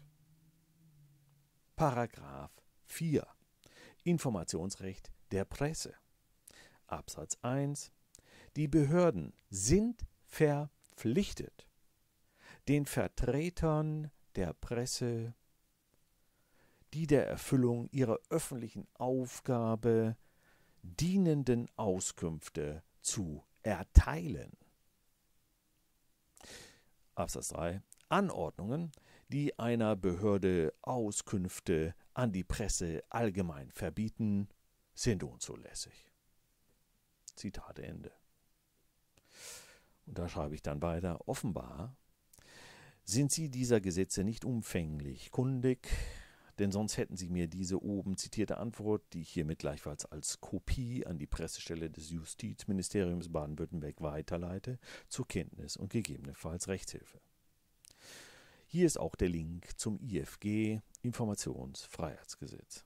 Paragraph 4. Informationsrecht der Presse. Absatz 1. Die Behörden sind verpflichtet, den Vertretern der Presse die der Erfüllung ihrer öffentlichen Aufgabe dienenden Auskünfte zu erteilen. Absatz 3. Anordnungen, die einer Behörde Auskünfte an die Presse allgemein verbieten, sind unzulässig. Zitat Ende. Und da schreibe ich dann weiter, offenbar sind Sie dieser Gesetze nicht umfänglich kundig, denn sonst hätten Sie mir diese oben zitierte Antwort, die ich hiermit gleichfalls als Kopie an die Pressestelle des Justizministeriums Baden-Württemberg weiterleite, zur Kenntnis und gegebenenfalls Rechtshilfe. Hier ist auch der Link zum IFG, Informationsfreiheitsgesetz.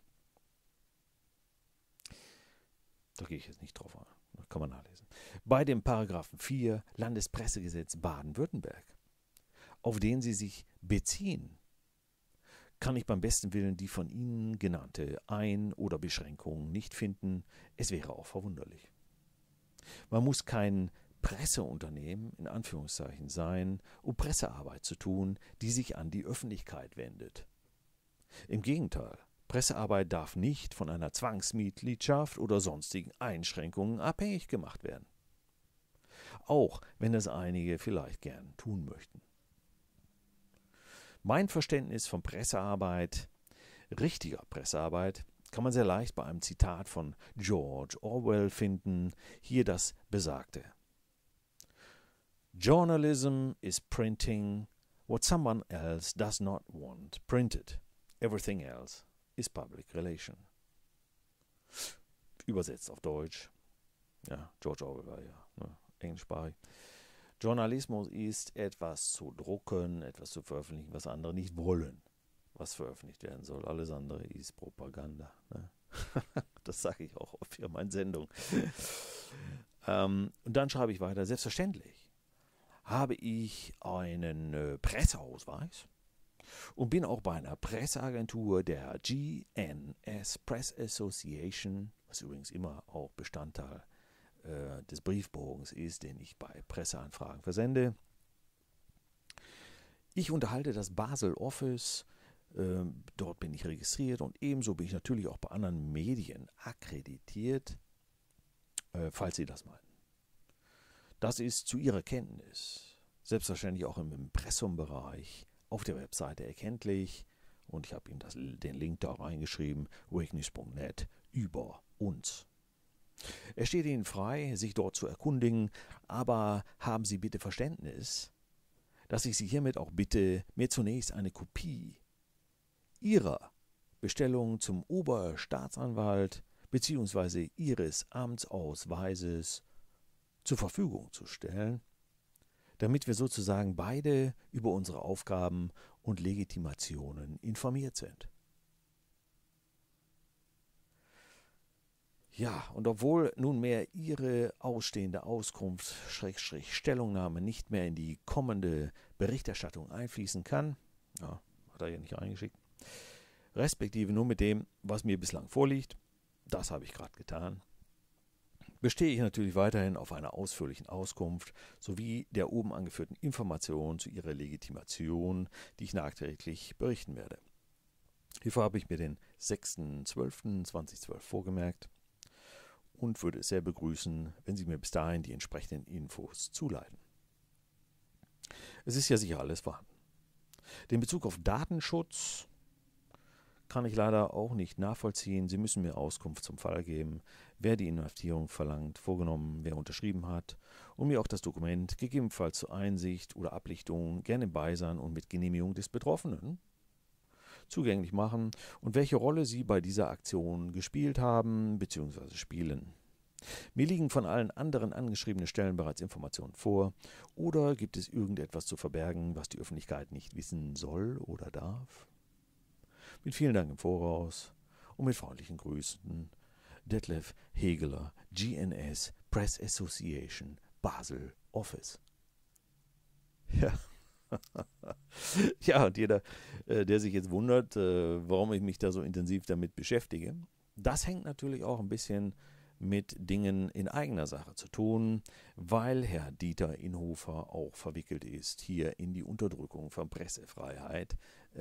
Da gehe ich jetzt nicht drauf ein, das kann man nachlesen. Bei dem Paragraphen 4 Landespressegesetz Baden-Württemberg, auf den Sie sich beziehen, kann ich beim besten Willen die von Ihnen genannte Ein- oder Beschränkung nicht finden. Es wäre auch verwunderlich. Man muss kein Presseunternehmen in Anführungszeichen sein, um Pressearbeit zu tun, die sich an die Öffentlichkeit wendet. Im Gegenteil, Pressearbeit darf nicht von einer Zwangsmitgliedschaft oder sonstigen Einschränkungen abhängig gemacht werden. Auch wenn es einige vielleicht gern tun möchten. Mein Verständnis von Pressearbeit, richtiger Pressearbeit, kann man sehr leicht bei einem Zitat von George Orwell finden, hier das besagte. Journalism is printing what someone else does not want printed. Everything else is public relation. Übersetzt auf Deutsch. Ja, George Orwell war ja englischsprachig. Journalismus ist etwas zu drucken, etwas zu veröffentlichen, was andere nicht wollen, was veröffentlicht werden soll. Alles andere ist Propaganda. Ne? Das sage ich auch oft für meine Sendung. Und dann schreibe ich weiter, selbstverständlich habe ich einen Presseausweis und bin auch bei einer Presseagentur der GNS Press Association, was übrigens immer auch Bestandteil des Briefbogens ist, den ich bei Presseanfragen versende. Ich unterhalte das Basel Office, dort bin ich registriert und ebenso bin ich natürlich auch bei anderen Medien akkreditiert. falls Sie das meinen. Das ist zu Ihrer Kenntnis selbstverständlich auch im Impressumbereich auf der Webseite erkenntlich. Und ich habe Ihnen den Link da reingeschrieben, wakenews.net über uns. Es steht Ihnen frei, sich dort zu erkundigen, aber haben Sie bitte Verständnis, dass ich Sie hiermit auch bitte, mir zunächst eine Kopie Ihrer Bestellung zum Oberstaatsanwalt bzw. Ihres Amtsausweises zur Verfügung zu stellen, damit wir sozusagen beide über unsere Aufgaben und Legitimationen informiert sind. Ja, und obwohl nunmehr Ihre ausstehende Auskunft Stellungnahme nicht mehr in die kommende Berichterstattung einfließen kann, ja, hat er ja nicht eingeschickt, respektive nur mit dem, was mir bislang vorliegt, das habe ich gerade getan, bestehe ich natürlich weiterhin auf einer ausführlichen Auskunft sowie der oben angeführten Information zu Ihrer Legitimation, die ich nachträglich berichten werde. Hierfür habe ich mir den 6.12.2012 vorgemerkt und würde es sehr begrüßen, wenn Sie mir bis dahin die entsprechenden Infos zuleiten. Es ist ja sicher alles vorhanden. Den Bezug auf Datenschutz kann ich leider auch nicht nachvollziehen. Sie müssen mir Auskunft zum Fall geben, wer die Inhaftierung verlangt, vorgenommen, wer unterschrieben hat und mir auch das Dokument, gegebenenfalls zur Einsicht oder Ablichtung, gerne im Beisein und mit Genehmigung des Betroffenen, zugänglich machen und welche Rolle Sie bei dieser Aktion gespielt haben bzw. spielen. Mir liegen von allen anderen angeschriebenen Stellen bereits Informationen vor, oder gibt es irgendetwas zu verbergen, was die Öffentlichkeit nicht wissen soll oder darf? Mit vielen Dank im Voraus und mit freundlichen Grüßen, Detlef Hegeler, GNS Press Association, Basel Office. Ja. Ja, und jeder, der sich jetzt wundert, warum ich mich da so intensiv damit beschäftige, das hängt natürlich auch ein bisschen mit Dingen in eigener Sache zu tun, weil Herr Dieter Inhofer auch verwickelt ist hier in die Unterdrückung von Pressefreiheit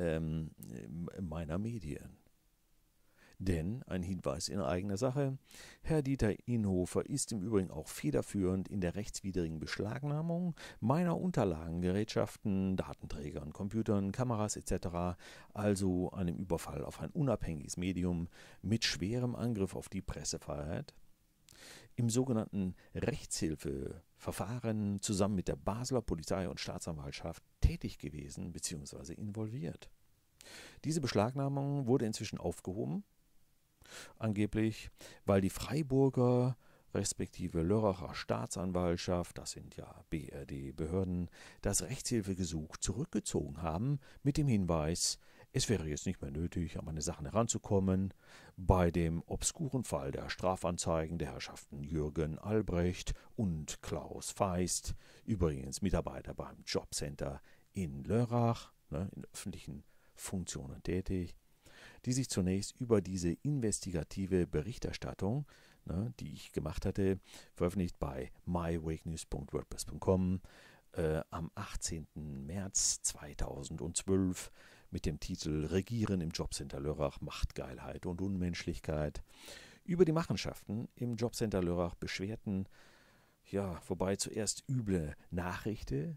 meiner Medien. Denn, ein Hinweis in eigener Sache, Herr Dieter Inhofer ist im Übrigen auch federführend in der rechtswidrigen Beschlagnahmung meiner Unterlagen, Gerätschaften, Datenträgern, Computern, Kameras etc., also einem Überfall auf ein unabhängiges Medium mit schwerem Angriff auf die Pressefreiheit, im sogenannten Rechtshilfeverfahren zusammen mit der Basler Polizei und Staatsanwaltschaft tätig gewesen bzw. involviert. Diese Beschlagnahmung wurde inzwischen aufgehoben, angeblich, weil die Freiburger respektive Lörracher Staatsanwaltschaft, das sind ja BRD-Behörden, das Rechtshilfegesuch zurückgezogen haben mit dem Hinweis, es wäre jetzt nicht mehr nötig, an meine Sachen heranzukommen, bei dem obskuren Fall der Strafanzeigen der Herrschaften Jürgen Albrecht und Klaus Feist, übrigens Mitarbeiter beim Jobcenter in Lörrach, in öffentlichen Funktionen tätig, die sich zunächst über diese investigative Berichterstattung, die ich gemacht hatte, veröffentlicht bei mywakenews.wordpress.com am 18. März 2012 mit dem Titel Regieren im Jobcenter Lörrach, Machtgeilheit und Unmenschlichkeit, über die Machenschaften im Jobcenter Lörrach beschwerten, ja, wobei zuerst üble Nachrede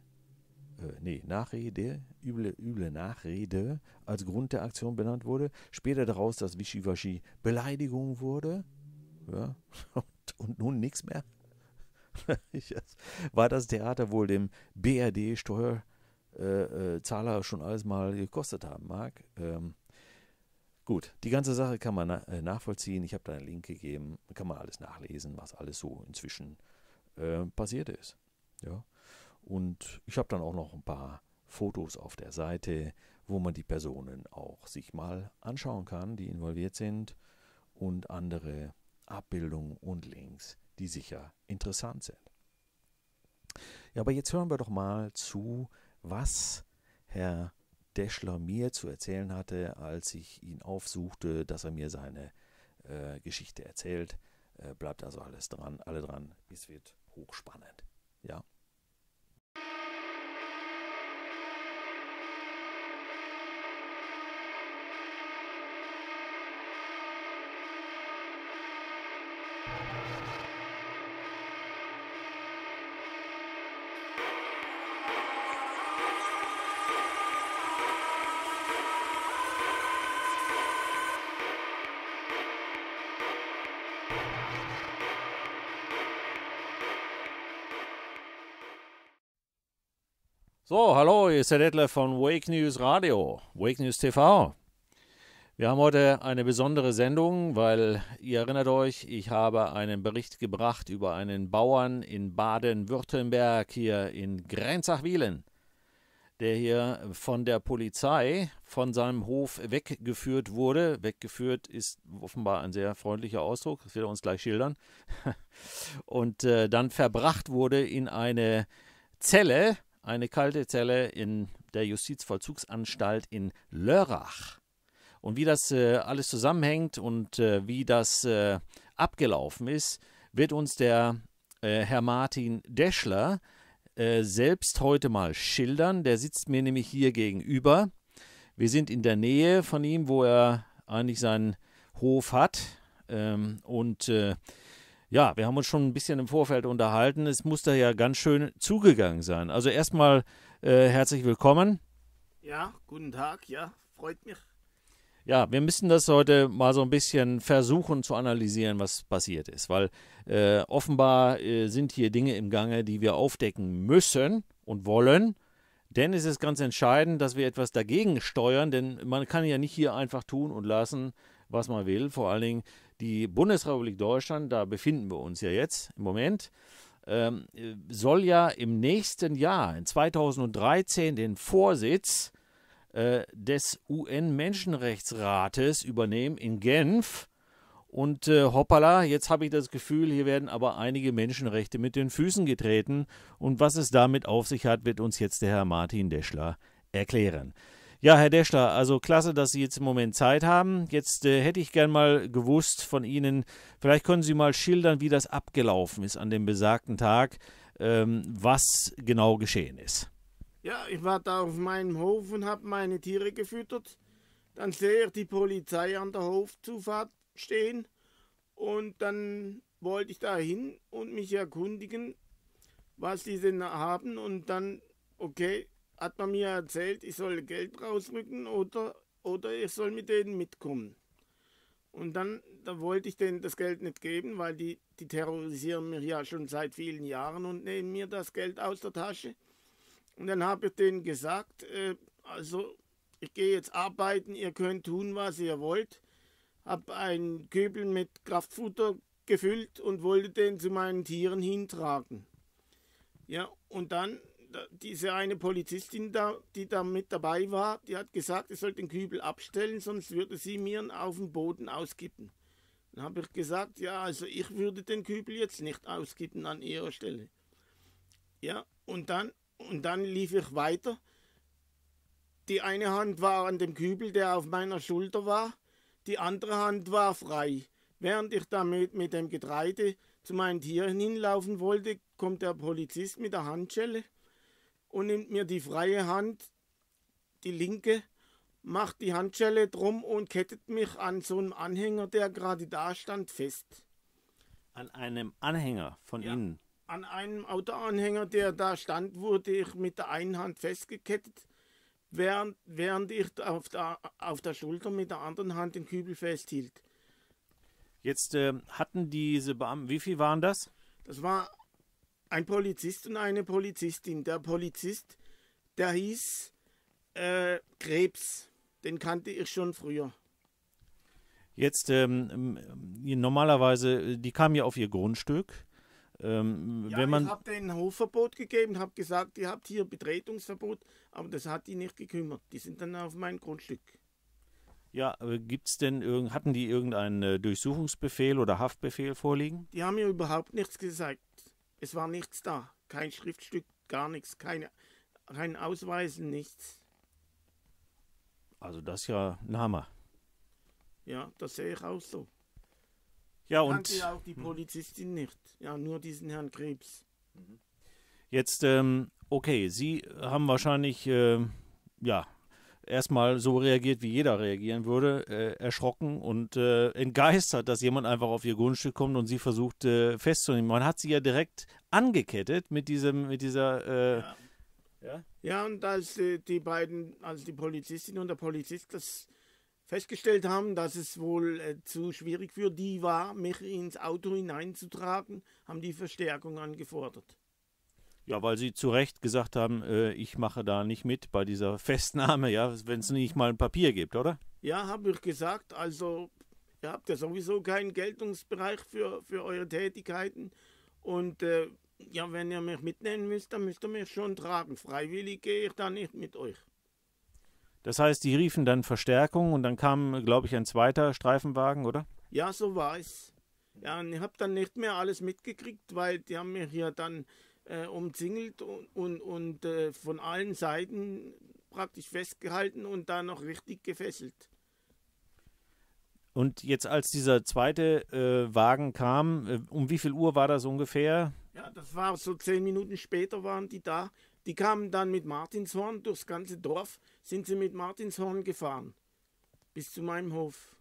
üble Nachrede als Grund der Aktion benannt wurde, später daraus das Wischiwaschi Beleidigung wurde, ja, und nun nichts mehr. War das Theater wohl dem BRD-Steuerzahler schon alles mal gekostet haben mag? Gut, die ganze Sache kann man nachvollziehen. Ich habe da einen Link gegeben, kann man alles nachlesen, was alles so inzwischen passiert ist. Ja. Und ich habe dann auch noch ein paar Fotos auf der Seite, wo man die Personen auch sich mal anschauen kann, die involviert sind, und andere Abbildungen und Links, die sicher interessant sind. Ja, aber jetzt hören wir doch mal zu, was Herr Deschler mir zu erzählen hatte, als ich ihn aufsuchte, dass er mir seine Geschichte erzählt. Bleibt also alle dran, es wird hochspannend. Ja. So, hallo, hier ist der Detlef von Wake News Radio, Wake News TV. Wir haben heute eine besondere Sendung, weil ihr erinnert euch, ich habe einen Bericht gebracht über einen Bauern in Baden-Württemberg hier in Grenzach-Wielen, der hier von der Polizei von seinem Hof weggeführt wurde. Weggeführt ist offenbar ein sehr freundlicher Ausdruck, das wird er uns gleich schildern. Und dann verbracht wurde in eine Zelle, eine kalte Zelle in der Justizvollzugsanstalt in Lörrach. Und wie das alles zusammenhängt und wie das abgelaufen ist, wird uns der Herr Martin Deschler selbst heute mal schildern. Der sitzt mir nämlich hier gegenüber. Wir sind in der Nähe von ihm, wo er eigentlich seinen Hof hat. Ja, wir haben uns schon ein bisschen im Vorfeld unterhalten. Es muss da ja ganz schön zugegangen sein. Also erstmal herzlich willkommen. Ja, guten Tag, ja, freut mich. Ja, wir müssen das heute mal so ein bisschen versuchen zu analysieren, was passiert ist, weil offenbar sind hier Dinge im Gange, die wir aufdecken müssen und wollen. Denn es ist ganz entscheidend, dass wir etwas dagegen steuern, denn man kann ja nicht hier einfach tun und lassen, was man will. Vor allen Dingen die Bundesrepublik Deutschland, da befinden wir uns ja jetzt im Moment, soll ja im nächsten Jahr, in 2013, den Vorsitz des UN-Menschenrechtsrates übernehmen in Genf. Und hoppala, jetzt habe ich das Gefühl, hier werden aber einige Menschenrechte mit den Füßen getreten. Und was es damit auf sich hat, wird uns jetzt der Herr Martin Deschler erklären. Ja, Herr Deschler, also klasse, dass Sie jetzt im Moment Zeit haben. Jetzt hätte ich gern mal gewusst von Ihnen, vielleicht können Sie mal schildern, wie das abgelaufen ist an dem besagten Tag, was genau geschehen ist. Ja, ich war da auf meinem Hof und habe meine Tiere gefüttert. Dann sehe ich die Polizei an der Hofzufahrt stehen und dann wollte ich da hin und mich erkundigen, was die denn haben. Und dann, okay, hat man mir erzählt, ich soll Geld rausrücken oder ich soll mit denen mitkommen. Und dann da wollte ich denen das Geld nicht geben, weil die terrorisieren mich ja schon seit vielen Jahren und nehmen mir das Geld aus der Tasche. Und dann habe ich denen gesagt, also ich gehe jetzt arbeiten, ihr könnt tun, was ihr wollt. Habe einen Kübel mit Kraftfutter gefüllt und wollte den zu meinen Tieren hintragen. Ja, und dann diese eine Polizistin, die da mit dabei war, die hat gesagt, ich soll den Kübel abstellen, sonst würde sie mir auf den Boden auskippen. Dann habe ich gesagt, ja, also ich würde den Kübel jetzt nicht auskippen an ihrer Stelle. Ja, und dann lief ich weiter. Die eine Hand war an dem Kübel, der auf meiner Schulter war. Die andere Hand war frei. Während ich damit mit dem Getreide zu meinen Tieren hinlaufen wollte, kommt der Polizist mit der Handschelle und nimmt mir die freie Hand, die linke, macht die Handschelle drum und kettet mich an so einem Anhänger, der gerade da stand, fest. An einem Anhänger von Ihnen? An einem Autoanhänger, der da stand, wurde ich mit der einen Hand festgekettet, während ich auf der Schulter mit der anderen Hand den Kübel festhielt. Jetzt hatten diese Beamten, wie viel waren das? Das war ein Polizist und eine Polizistin. Der Polizist, der hieß Krebs. Den kannte ich schon früher. Jetzt normalerweise, die kamen ja auf ihr Grundstück. Ich habe denen ein Hofverbot gegeben, habe gesagt, ihr habt hier Betretungsverbot, aber das hat die nicht gekümmert. Die sind dann auf mein Grundstück. Ja, hatten die irgendeinen Durchsuchungsbefehl oder Haftbefehl vorliegen? Die haben mir überhaupt nichts gesagt. Es war nichts da. Kein Schriftstück, gar nichts. Kein Ausweis, nichts. Also das ist ja ein Hammer. Ja, das sehe ich auch so. Ja, ich kannte auch die Polizistin nicht. Ja, nur diesen Herrn Krebs. Jetzt, okay, Sie haben wahrscheinlich, erstmal so reagiert, wie jeder reagieren würde, erschrocken und entgeistert, dass jemand einfach auf Ihr Grundstück kommt und Sie versucht festzunehmen. Man hat Sie ja direkt angekettet mit dieser... Ja, und als die Polizistin und der Polizist das festgestellt haben, dass es wohl zu schwierig für die war, mich ins Auto hineinzutragen, haben die Verstärkung angefordert. Ja, weil Sie zu Recht gesagt haben, ich mache da nicht mit bei dieser Festnahme, ja, wenn es nicht mal ein Papier gibt, oder? Ja, habe ich gesagt, also ihr habt ja sowieso keinen Geltungsbereich für eure Tätigkeiten. Und ja, wenn ihr mich mitnehmen müsst, dann müsst ihr mich schon tragen. Freiwillig gehe ich da nicht mit euch. Das heißt, die riefen dann Verstärkung und dann kam, glaube ich, ein zweiter Streifenwagen, oder? Ja, so war es. Ja, und ich habe dann nicht mehr alles mitgekriegt, weil die haben mich hier dann umzingelt und von allen Seiten praktisch festgehalten und dann noch richtig gefesselt. Und jetzt, als dieser zweite Wagen kam, um wie viel Uhr war das ungefähr? Ja, das war so 10 Minuten später waren die da. Die kamen dann mit Martinshorn durchs ganze Dorf, sind sie mit Martinshorn gefahren. Bis zu meinem Hof.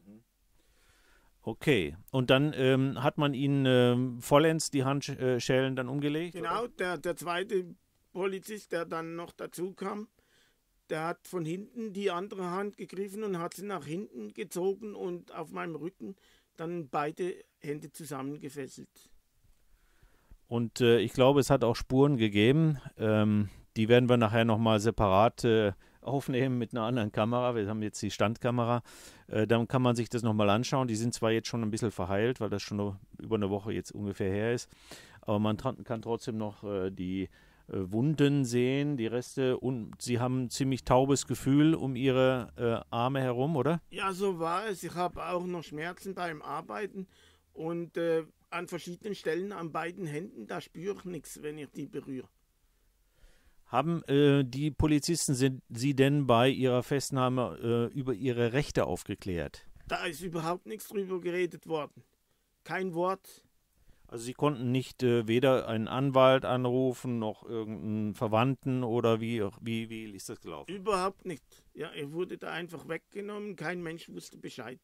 Okay, und dann hat man ihnen vollends die Handschellen dann umgelegt? Genau, der zweite Polizist, der dann noch dazu kam, der hat von hinten die andere Hand gegriffen und hat sie nach hinten gezogen und auf meinem Rücken dann beide Hände zusammengefesselt. Und ich glaube, es hat auch Spuren gegeben. Die werden wir nachher nochmal separat aufnehmen mit einer anderen Kamera. Wir haben jetzt die Standkamera. Dann kann man sich das nochmal anschauen. Die sind zwar jetzt schon ein bisschen verheilt, weil das schon über eine Woche jetzt ungefähr her ist. Aber man kann trotzdem noch die Wunden sehen, die Reste. Und sie haben ein ziemlich taubes Gefühl um ihre Arme herum, oder? Ja, so war es. Ich habe auch noch Schmerzen beim Arbeiten und an verschiedenen Stellen an beiden Händen, da spüre ich nichts, wenn ich die berühre. Haben die Polizisten Sie denn bei Ihrer Festnahme über Ihre Rechte aufgeklärt? Da ist überhaupt nichts drüber geredet worden. Kein Wort. Also Sie konnten nicht weder einen Anwalt anrufen, noch irgendeinen Verwandten oder wie ist das gelaufen? Überhaupt nicht. Ja, er wurde da einfach weggenommen. Kein Mensch wusste Bescheid.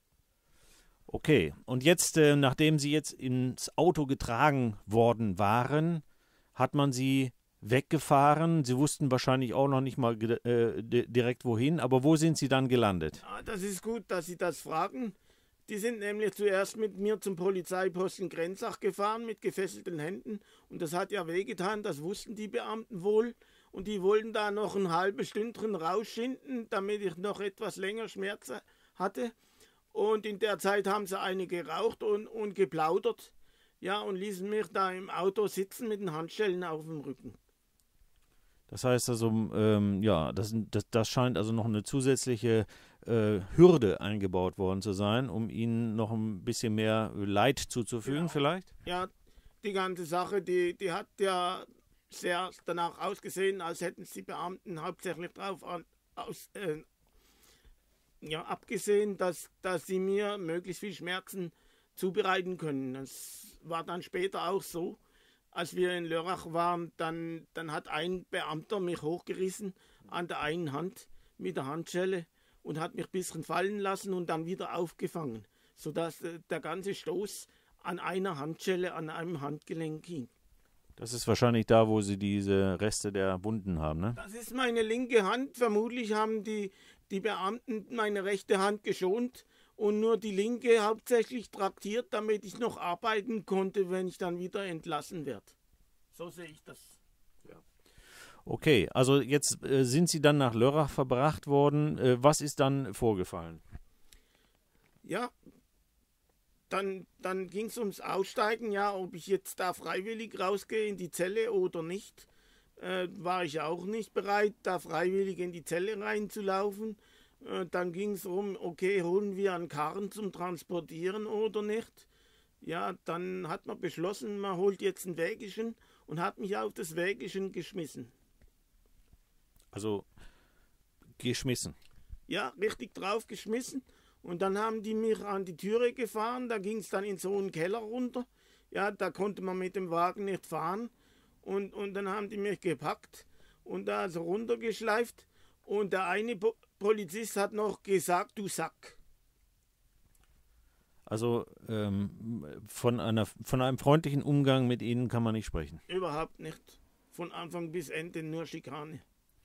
Okay, und jetzt, nachdem Sie jetzt ins Auto getragen worden waren, hat man Sie weggefahren. Sie wussten wahrscheinlich auch noch nicht mal direkt wohin, aber wo sind Sie dann gelandet? Ja, das ist gut, dass Sie das fragen. Die sind nämlich zuerst mit mir zum Polizeiposten Grenzach gefahren mit gefesselten Händen und das hat ja wehgetan, das wussten die Beamten wohl und die wollten da noch ein halbes Stündchen rausschinden, damit ich noch etwas länger Schmerzen hatte und in der Zeit haben sie eine geraucht und geplaudert, ja, und ließen mich da im Auto sitzen mit den Handschellen auf dem Rücken. Das heißt also, ja, das scheint also noch eine zusätzliche Hürde eingebaut worden zu sein, um ihnen noch ein bisschen mehr Leid zuzufügen, Genau. vielleicht? Ja, die ganze Sache, die hat ja sehr danach ausgesehen, als hätten es die Beamten hauptsächlich darauf abgesehen, dass sie mir möglichst viel Schmerzen zubereiten können. Das war dann später auch so. Als wir in Lörrach waren, dann hat ein Beamter mich hochgerissen an der einen Hand mit der Handschelle und hat mich ein bisschen fallen lassen und dann wieder aufgefangen, sodass der ganze Stoß an einer Handschelle, an einem Handgelenk hing. Das ist wahrscheinlich da, wo sie diese Reste der Wunden haben, ne? Das ist meine linke Hand. Vermutlich haben die Beamten meine rechte Hand geschont und nur die linke hauptsächlich traktiert, damit ich noch arbeiten konnte, wenn ich dann wieder entlassen werde. So sehe ich das. Ja. Okay, also jetzt sind Sie dann nach Lörrach verbracht worden. Was ist dann vorgefallen? Ja, dann ging es ums Aussteigen, ja, ob ich jetzt da freiwillig rausgehe in die Zelle oder nicht. War ich auch nicht bereit, da freiwillig in die Zelle reinzulaufen. Dann ging es darum, okay, holen wir einen Karren zum Transportieren oder nicht. Ja, dann hat man beschlossen, man holt jetzt ein Wägelchen und hat mich auf das Wägelchen geschmissen. Also geschmissen. Ja, richtig drauf geschmissen. Und dann haben die mich an die Türe gefahren, da ging es dann in so einen Keller runter. Ja, da konnte man mit dem Wagen nicht fahren. Und dann haben die mich gepackt und da so runtergeschleift. Und der eine Polizist hat noch gesagt, du Sack. Also von einem freundlichen Umgang mit Ihnen kann man nicht sprechen. Überhaupt nicht. Von Anfang bis Ende nur Schikane.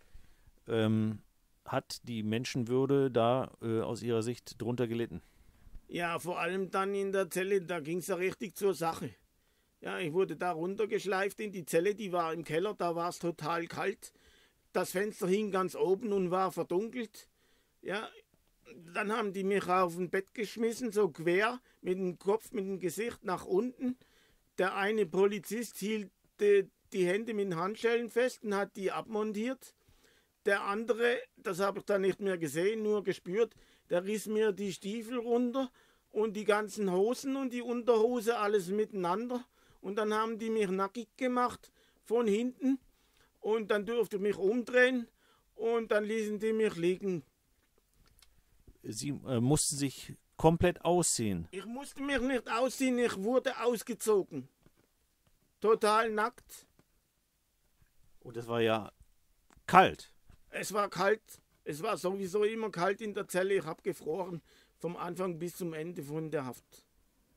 Hat die Menschenwürde da aus Ihrer Sicht drunter gelitten? Ja, vor allem dann in der Zelle, da ging es ja richtig zur Sache. Ja, ich wurde da runtergeschleift in die Zelle, die war im Keller, da war es total kalt. Das Fenster hing ganz oben und war verdunkelt. Ja, dann haben die mich auf ein Bett geschmissen, so quer, mit dem Kopf, mit dem Gesicht nach unten. Der eine Polizist hielt die Hände mit den Handschellen fest und hat die abmontiert. Der andere, das habe ich dann nicht mehr gesehen, nur gespürt, der riss mir die Stiefel runter und die ganzen Hosen und die Unterhose, alles miteinander. Und dann haben die mich nackig gemacht von hinten und dann durfte ich mich umdrehen und dann ließen die mich liegen. Sie mussten sich komplett ausziehen. Ich musste mich nicht ausziehen, ich wurde ausgezogen. Total nackt. Und es war ja kalt. Es war kalt. Es war sowieso immer kalt in der Zelle. Ich habe gefroren vom Anfang bis zum Ende von der Haft.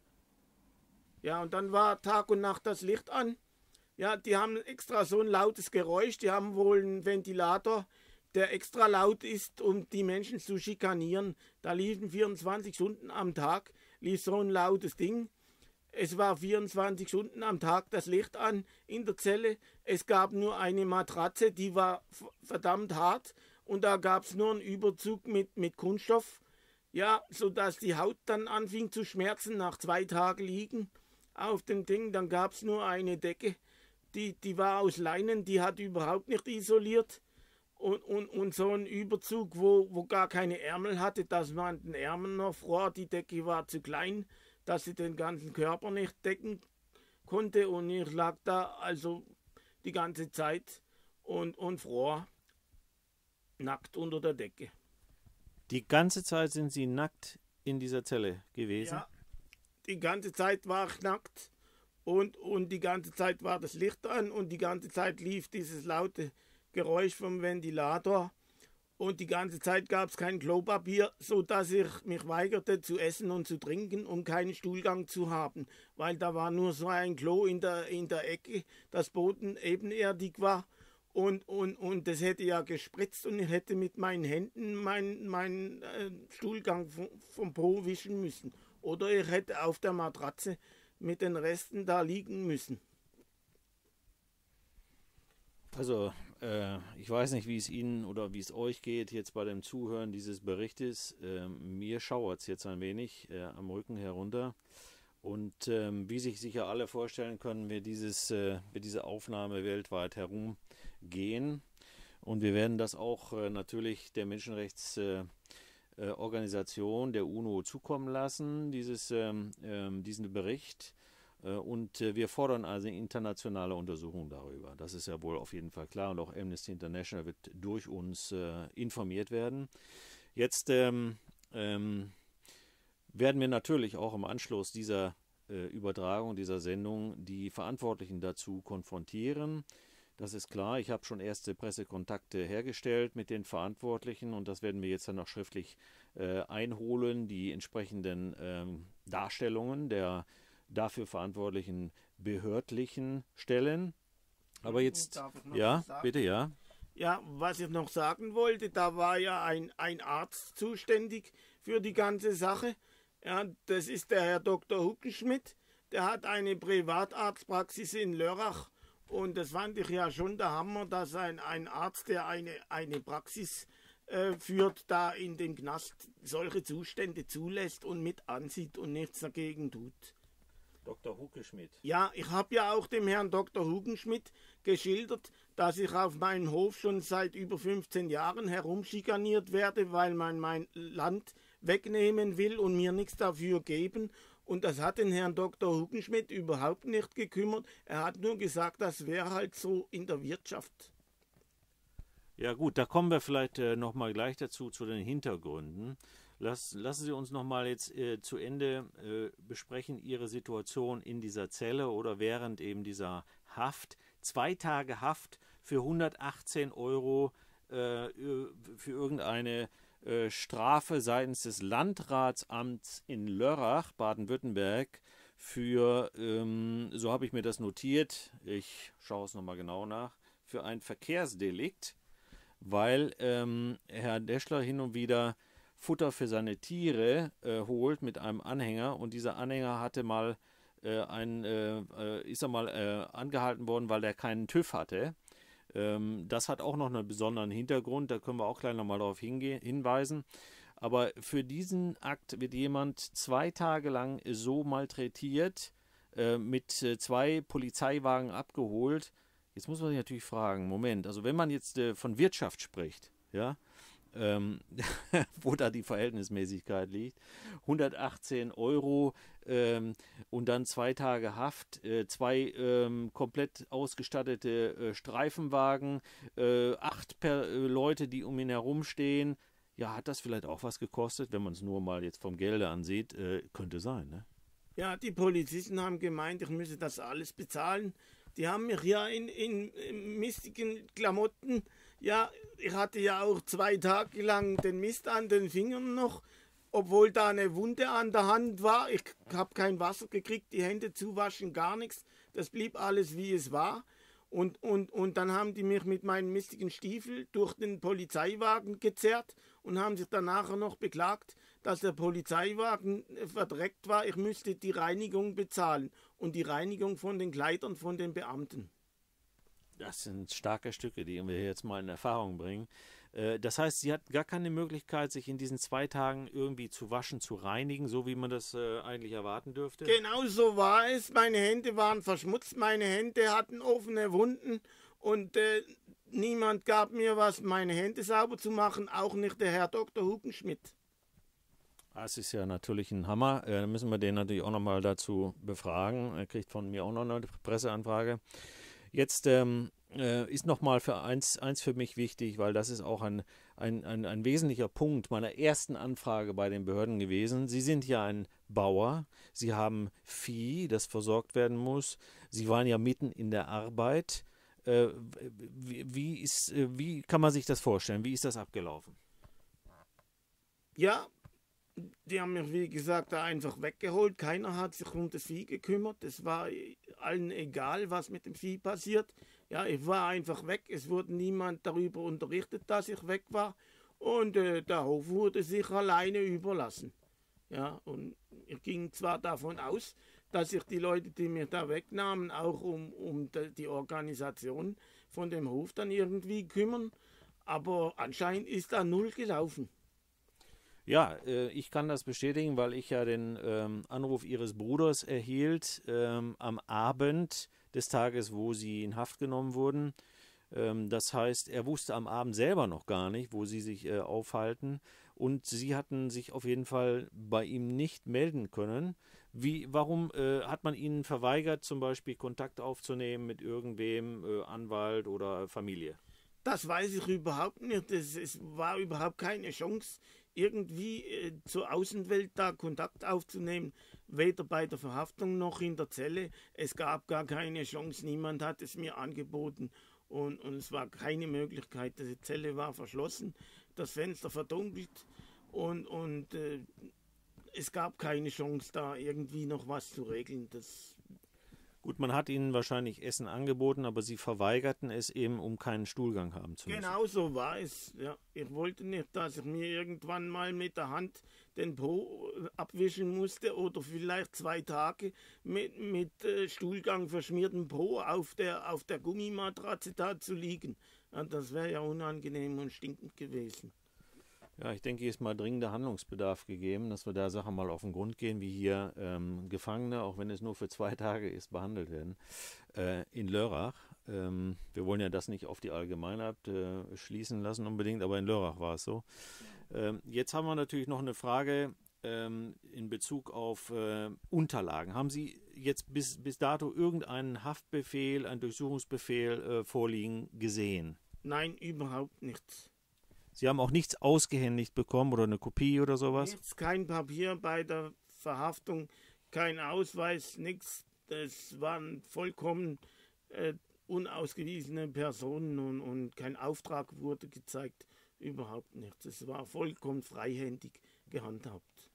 Ja, und dann war Tag und Nacht das Licht an. Ja, die haben extra so ein lautes Geräusch. Die haben wohl einen Ventilator, der extra laut ist, um die Menschen zu schikanieren. Da liefen 24 Stunden am Tag, lief so ein lautes Ding. Es war 24 Stunden am Tag das Licht an in der Zelle. Es gab nur eine Matratze, die war verdammt hart. Und da gab es nur einen Überzug mit Kunststoff. Ja, sodass die Haut dann anfing zu schmerzen nach 2 Tagen liegen auf dem Ding. Dann gab es nur eine Decke, die war aus Leinen, die hat überhaupt nicht isoliert. Und so ein Überzug, wo gar keine Ärmel hatte, dass man den Ärmel noch fror. Die Decke war zu klein, dass sie den ganzen Körper nicht decken konnte. Und ich lag da also die ganze Zeit und fror, nackt unter der Decke. Die ganze Zeit sind Sie nackt in dieser Zelle gewesen? Ja, die ganze Zeit war ich nackt und die ganze Zeit war das Licht an und die ganze Zeit lief dieses laute Geräusch vom Ventilator und die ganze Zeit gab es kein Klopapier, sodass ich mich weigerte zu essen und zu trinken, um keinen Stuhlgang zu haben, weil da war nur so ein Klo in der Ecke, das Boden ebenerdig war und das hätte ja gespritzt und ich hätte mit meinen Händen meinen Stuhlgang vom Po wischen müssen oder ich hätte auf der Matratze mit den Resten da liegen müssen. Also, ich weiß nicht, wie es Ihnen oder wie es euch geht jetzt bei dem Zuhören dieses Berichtes. Mir schauert es jetzt ein wenig am Rücken herunter. Und wie sich sicher alle vorstellen können, wird diese Aufnahme weltweit herumgehen. Und wir werden das auch natürlich der Menschenrechtsorganisation der UNO zukommen lassen, diesen Bericht. Und wir fordern also internationale Untersuchungen darüber. Das ist ja wohl auf jeden Fall klar. Und auch Amnesty International wird durch uns informiert werden. Jetzt werden wir natürlich auch im Anschluss dieser Übertragung, dieser Sendung, die Verantwortlichen dazu konfrontieren. Das ist klar. Ich habe schon erste Pressekontakte hergestellt mit den Verantwortlichen und das werden wir jetzt dann noch schriftlich einholen, die entsprechenden Darstellungen der dafür verantwortlichen behördlichen Stellen. Aber jetzt, ja, bitte, ja. Ja, was ich noch sagen wollte, da war ja ein Arzt zuständig für die ganze Sache. Ja, das ist der Herr Dr. Huckenschmidt. Der hat eine Privatarztpraxis in Lörrach. Und das fand ich ja schon der Hammer, dass ein Arzt, der eine Praxis führt, da in dem Knast solche Zustände zulässt und mit ansieht und nichts dagegen tut. Dr. Huckenschmidt. Ja, ich habe ja auch dem Herrn Dr. Huckenschmidt geschildert, dass ich auf meinem Hof schon seit über 15 Jahren herumschikaniert werde, weil man mein Land wegnehmen will und mir nichts dafür geben. Und das hat den Herrn Dr. Huckenschmidt überhaupt nicht gekümmert. Er hat nur gesagt, das wäre halt so in der Wirtschaft. Ja gut, da kommen wir vielleicht nochmal gleich dazu, zu den Hintergründen. Lassen Sie uns nochmal jetzt zu Ende besprechen, Ihre Situation in dieser Zelle oder während eben dieser Haft. 2 Tage Haft für 118 € für irgendeine Strafe seitens des Landratsamts in Lörrach, Baden-Württemberg, für, so habe ich mir das notiert, ich schaue es nochmal genau nach, für ein Verkehrsdelikt, weil Herr Deschler hin und wieder Futter für seine Tiere holt mit einem Anhänger und dieser Anhänger hatte mal ist er mal angehalten worden, weil der keinen TÜV hatte. Das hat auch noch einen besonderen Hintergrund, da können wir auch gleich nochmal darauf hinweisen. Aber für diesen Akt wird jemand 2 Tage lang so malträtiert, mit 2 Polizeiwagen abgeholt. Jetzt muss man sich natürlich fragen, Moment, also wenn man jetzt von Wirtschaft spricht, ja, wo da die Verhältnismäßigkeit liegt, 118 Euro und dann 2 Tage Haft, 2 komplett ausgestattete Streifenwagen, 8 Leute, die um ihn herumstehen. Ja, hat das vielleicht auch was gekostet, wenn man es nur mal jetzt vom Gelde ansieht? Könnte sein, ne? Ja, die Polizisten haben gemeint, ich müsse das alles bezahlen. Die haben mich ja in mistigen Klamotten, ja, ich hatte ja auch 2 Tage lang den Mist an den Fingern noch, obwohl da eine Wunde an der Hand war. Ich habe kein Wasser gekriegt, die Hände zu waschen, gar nichts. Das blieb alles, wie es war. Und dann haben die mich mit meinem mistigen Stiefel durch den Polizeiwagen gezerrt und haben sich dann nachher noch beklagt, dass der Polizeiwagen verdreckt war. Ich müsste die Reinigung bezahlen und die Reinigung von den Kleidern von den Beamten. Das sind starke Stücke, die wir jetzt mal in Erfahrung bringen. Das heißt, sie hat gar keine Möglichkeit, sich in diesen 2 Tagen irgendwie zu waschen, zu reinigen, so wie man das eigentlich erwarten dürfte? Genau so war es. Meine Hände waren verschmutzt, meine Hände hatten offene Wunden und niemand gab mir was, meine Hände sauber zu machen, auch nicht der Herr Dr. Hugenschmidt. Das ist ja natürlich ein Hammer. Da müssen wir den natürlich auch nochmal dazu befragen. Er kriegt von mir auch noch eine Presseanfrage. Jetzt ist nochmal eins für mich wichtig, weil das ist auch ein wesentlicher Punkt meiner ersten Anfrage bei den Behörden gewesen. Sie sind ja ein Bauer, Sie haben Vieh, das versorgt werden muss. Sie waren ja mitten in der Arbeit. Wie kann man sich das vorstellen? Wie ist das abgelaufen? Ja, die haben mich, wie gesagt, da einfach weggeholt. Keiner hat sich um das Vieh gekümmert. Es war allen egal, was mit dem Vieh passiert. Ja, ich war einfach weg. Es wurde niemand darüber unterrichtet, dass ich weg war. Und der Hof wurde sich alleine überlassen. Ja, und ich ging zwar davon aus, dass sich die Leute, die mir da wegnahmen, auch um die Organisation von dem Hof dann irgendwie kümmern. Aber anscheinend ist da null gelaufen. Ja, ich kann das bestätigen, weil ich ja den Anruf Ihres Bruders erhielt am Abend des Tages, wo Sie in Haft genommen wurden. Das heißt, er wusste am Abend selber noch gar nicht, wo Sie sich aufhalten. Und Sie hatten sich auf jeden Fall bei ihm nicht melden können. Warum hat man Ihnen verweigert, zum Beispiel Kontakt aufzunehmen mit irgendwem, Anwalt oder Familie? Das weiß ich überhaupt nicht. Es war überhaupt keine Chance, irgendwie zur Außenwelt da Kontakt aufzunehmen. Weder bei der Verhaftung noch in der Zelle. Es gab gar keine Chance. Niemand hat es mir angeboten. Und es war keine Möglichkeit. Die Zelle war verschlossen, das Fenster verdunkelt und es gab keine Chance, da irgendwie noch was zu regeln. Gut, man hat ihnen wahrscheinlich Essen angeboten, aber sie verweigerten es eben, um keinen Stuhlgang haben zu müssen. Genau so war es. Ja. Ich wollte nicht, dass ich mir irgendwann mal mit der Hand den Po abwischen musste oder vielleicht 2 Tage mit Stuhlgang verschmiertem Po auf der Gummimatratze da zu liegen. Ja, das wäre ja unangenehm und stinkend gewesen. Ja, ich denke, hier ist mal dringender Handlungsbedarf gegeben, dass wir der Sache mal auf den Grund gehen, wie hier Gefangene, auch wenn es nur für 2 Tage ist, behandelt werden. In Lörrach. Wir wollen ja das nicht auf die Allgemeinheit schließen lassen unbedingt, aber in Lörrach war es so. Jetzt haben wir natürlich noch eine Frage in Bezug auf Unterlagen. Haben Sie jetzt bis dato irgendeinen Haftbefehl, einen Durchsuchungsbefehl vorliegen gesehen? Nein, überhaupt nichts. Sie haben auch nichts ausgehändigt bekommen oder eine Kopie oder sowas? Nichts, kein Papier bei der Verhaftung, kein Ausweis, nichts. Das waren vollkommen unausgewiesene Personen und kein Auftrag wurde gezeigt, überhaupt nichts. Es war vollkommen freihändig gehandhabt.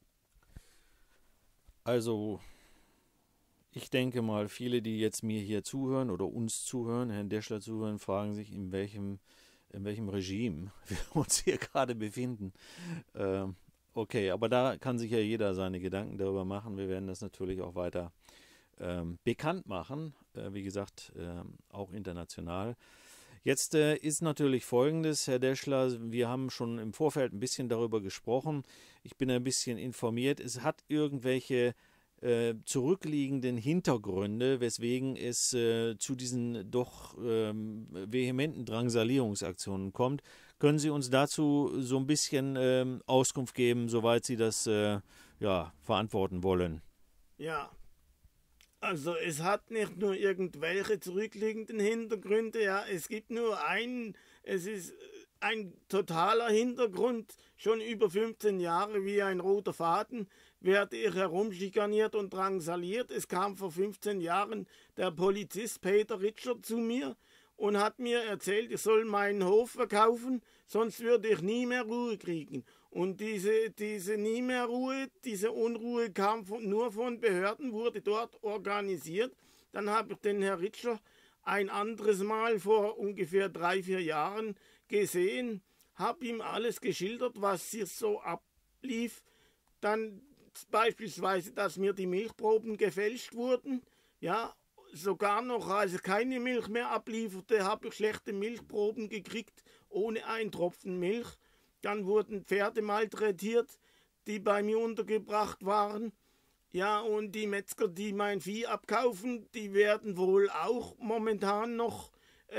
Also, ich denke mal, viele, die jetzt mir hier zuhören oder uns zuhören, Herrn Deschler zuhören, fragen sich, in welchem Regime wir uns hier gerade befinden. Okay, aber da kann sich ja jeder seine Gedanken darüber machen. Wir werden das natürlich auch weiter bekannt machen, wie gesagt, auch international. Jetzt ist natürlich Folgendes, Herr Deschler, wir haben schon im Vorfeld ein bisschen darüber gesprochen, ich bin ein bisschen informiert, es hat irgendwelche zurückliegenden Hintergründe, weswegen es zu diesen doch vehementen Drangsalierungsaktionen kommt. Können Sie uns dazu so ein bisschen Auskunft geben, soweit Sie das verantworten wollen? Ja, also es hat nicht nur irgendwelche zurückliegenden Hintergründe, ja, es gibt nur einen, es ist ein totaler Hintergrund, schon über 15 Jahre wie ein roter Faden werde ich herumschikaniert und drangsaliert. Es kam vor 15 Jahren der Polizist Peter Ritscher zu mir und hat mir erzählt, ich soll meinen Hof verkaufen, sonst würde ich nie mehr Ruhe kriegen. Und diese nie mehr Ruhe, diese Unruhe kam nur von Behörden, wurde dort organisiert. Dann habe ich den Herrn Ritscher ein anderes Mal vor ungefähr 3-4 Jahren gesehen, habe ihm alles geschildert, was hier so ablief. Dann beispielsweise, dass mir die Milchproben gefälscht wurden. Ja, sogar noch, als ich keine Milch mehr ablieferte, habe ich schlechte Milchproben gekriegt, ohne einen Tropfen Milch. Dann wurden Pferde malträtiert, die bei mir untergebracht waren. Ja, und die Metzger, die mein Vieh abkaufen, die werden wohl auch momentan noch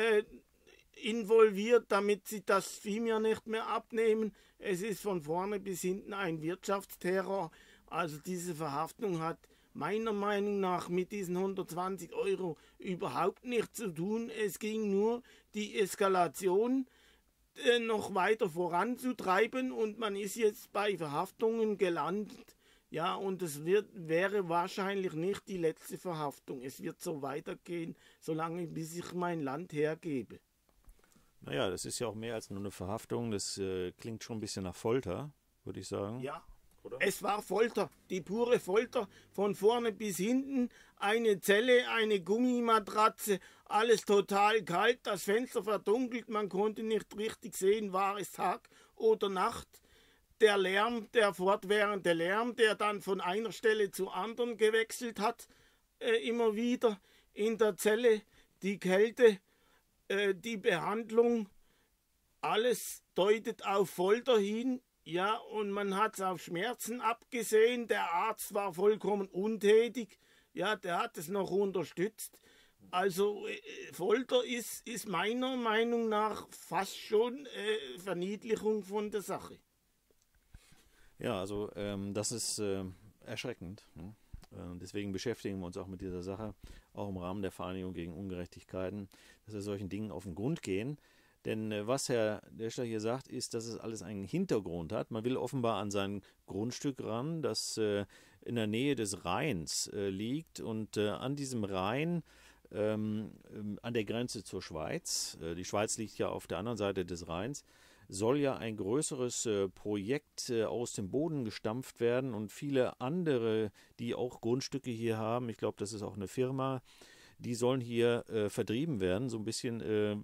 involviert, damit sie das Vieh mir nicht mehr abnehmen. Es ist von vorne bis hinten ein Wirtschaftsterror. Also diese Verhaftung hat meiner Meinung nach mit diesen 120 € überhaupt nichts zu tun. Es ging nur die Eskalation noch weiter voranzutreiben und man ist jetzt bei Verhaftungen gelandet. Ja, und es wäre wahrscheinlich nicht die letzte Verhaftung. Es wird so weitergehen, solange bis ich mein Land hergebe. Naja, das ist ja auch mehr als nur eine Verhaftung. Das klingt schon ein bisschen nach Folter, würde ich sagen. Ja, oder? Es war Folter, die pure Folter, von vorne bis hinten. Eine Zelle, eine Gummimatratze, alles total kalt, das Fenster verdunkelt, man konnte nicht richtig sehen, war es Tag oder Nacht. Der Lärm, der fortwährende Lärm, der dann von einer Stelle zur anderen gewechselt hat, immer wieder in der Zelle, die Kälte, die Behandlung, alles deutet auf Folter hin. Ja, und man hat es auf Schmerzen abgesehen. Der Arzt war vollkommen untätig. Ja, der hat es noch unterstützt. Also Folter ist meiner Meinung nach fast schon Verniedlichung von der Sache. Ja, also das ist erschreckend. Ne? Deswegen beschäftigen wir uns auch mit dieser Sache, auch im Rahmen der Vereinigung gegen Ungerechtigkeiten, dass wir solchen Dingen auf den Grund gehen. Denn was Herr Deschler hier sagt, ist, dass es alles einen Hintergrund hat. Man will offenbar an sein Grundstück ran, das in der Nähe des Rheins liegt. Und an diesem Rhein, an der Grenze zur Schweiz, die Schweiz liegt ja auf der anderen Seite des Rheins, soll ja ein größeres Projekt aus dem Boden gestampft werden. Und viele andere, die auch Grundstücke hier haben, ich glaube, das ist auch eine Firma, die sollen hier vertrieben werden. So ein bisschen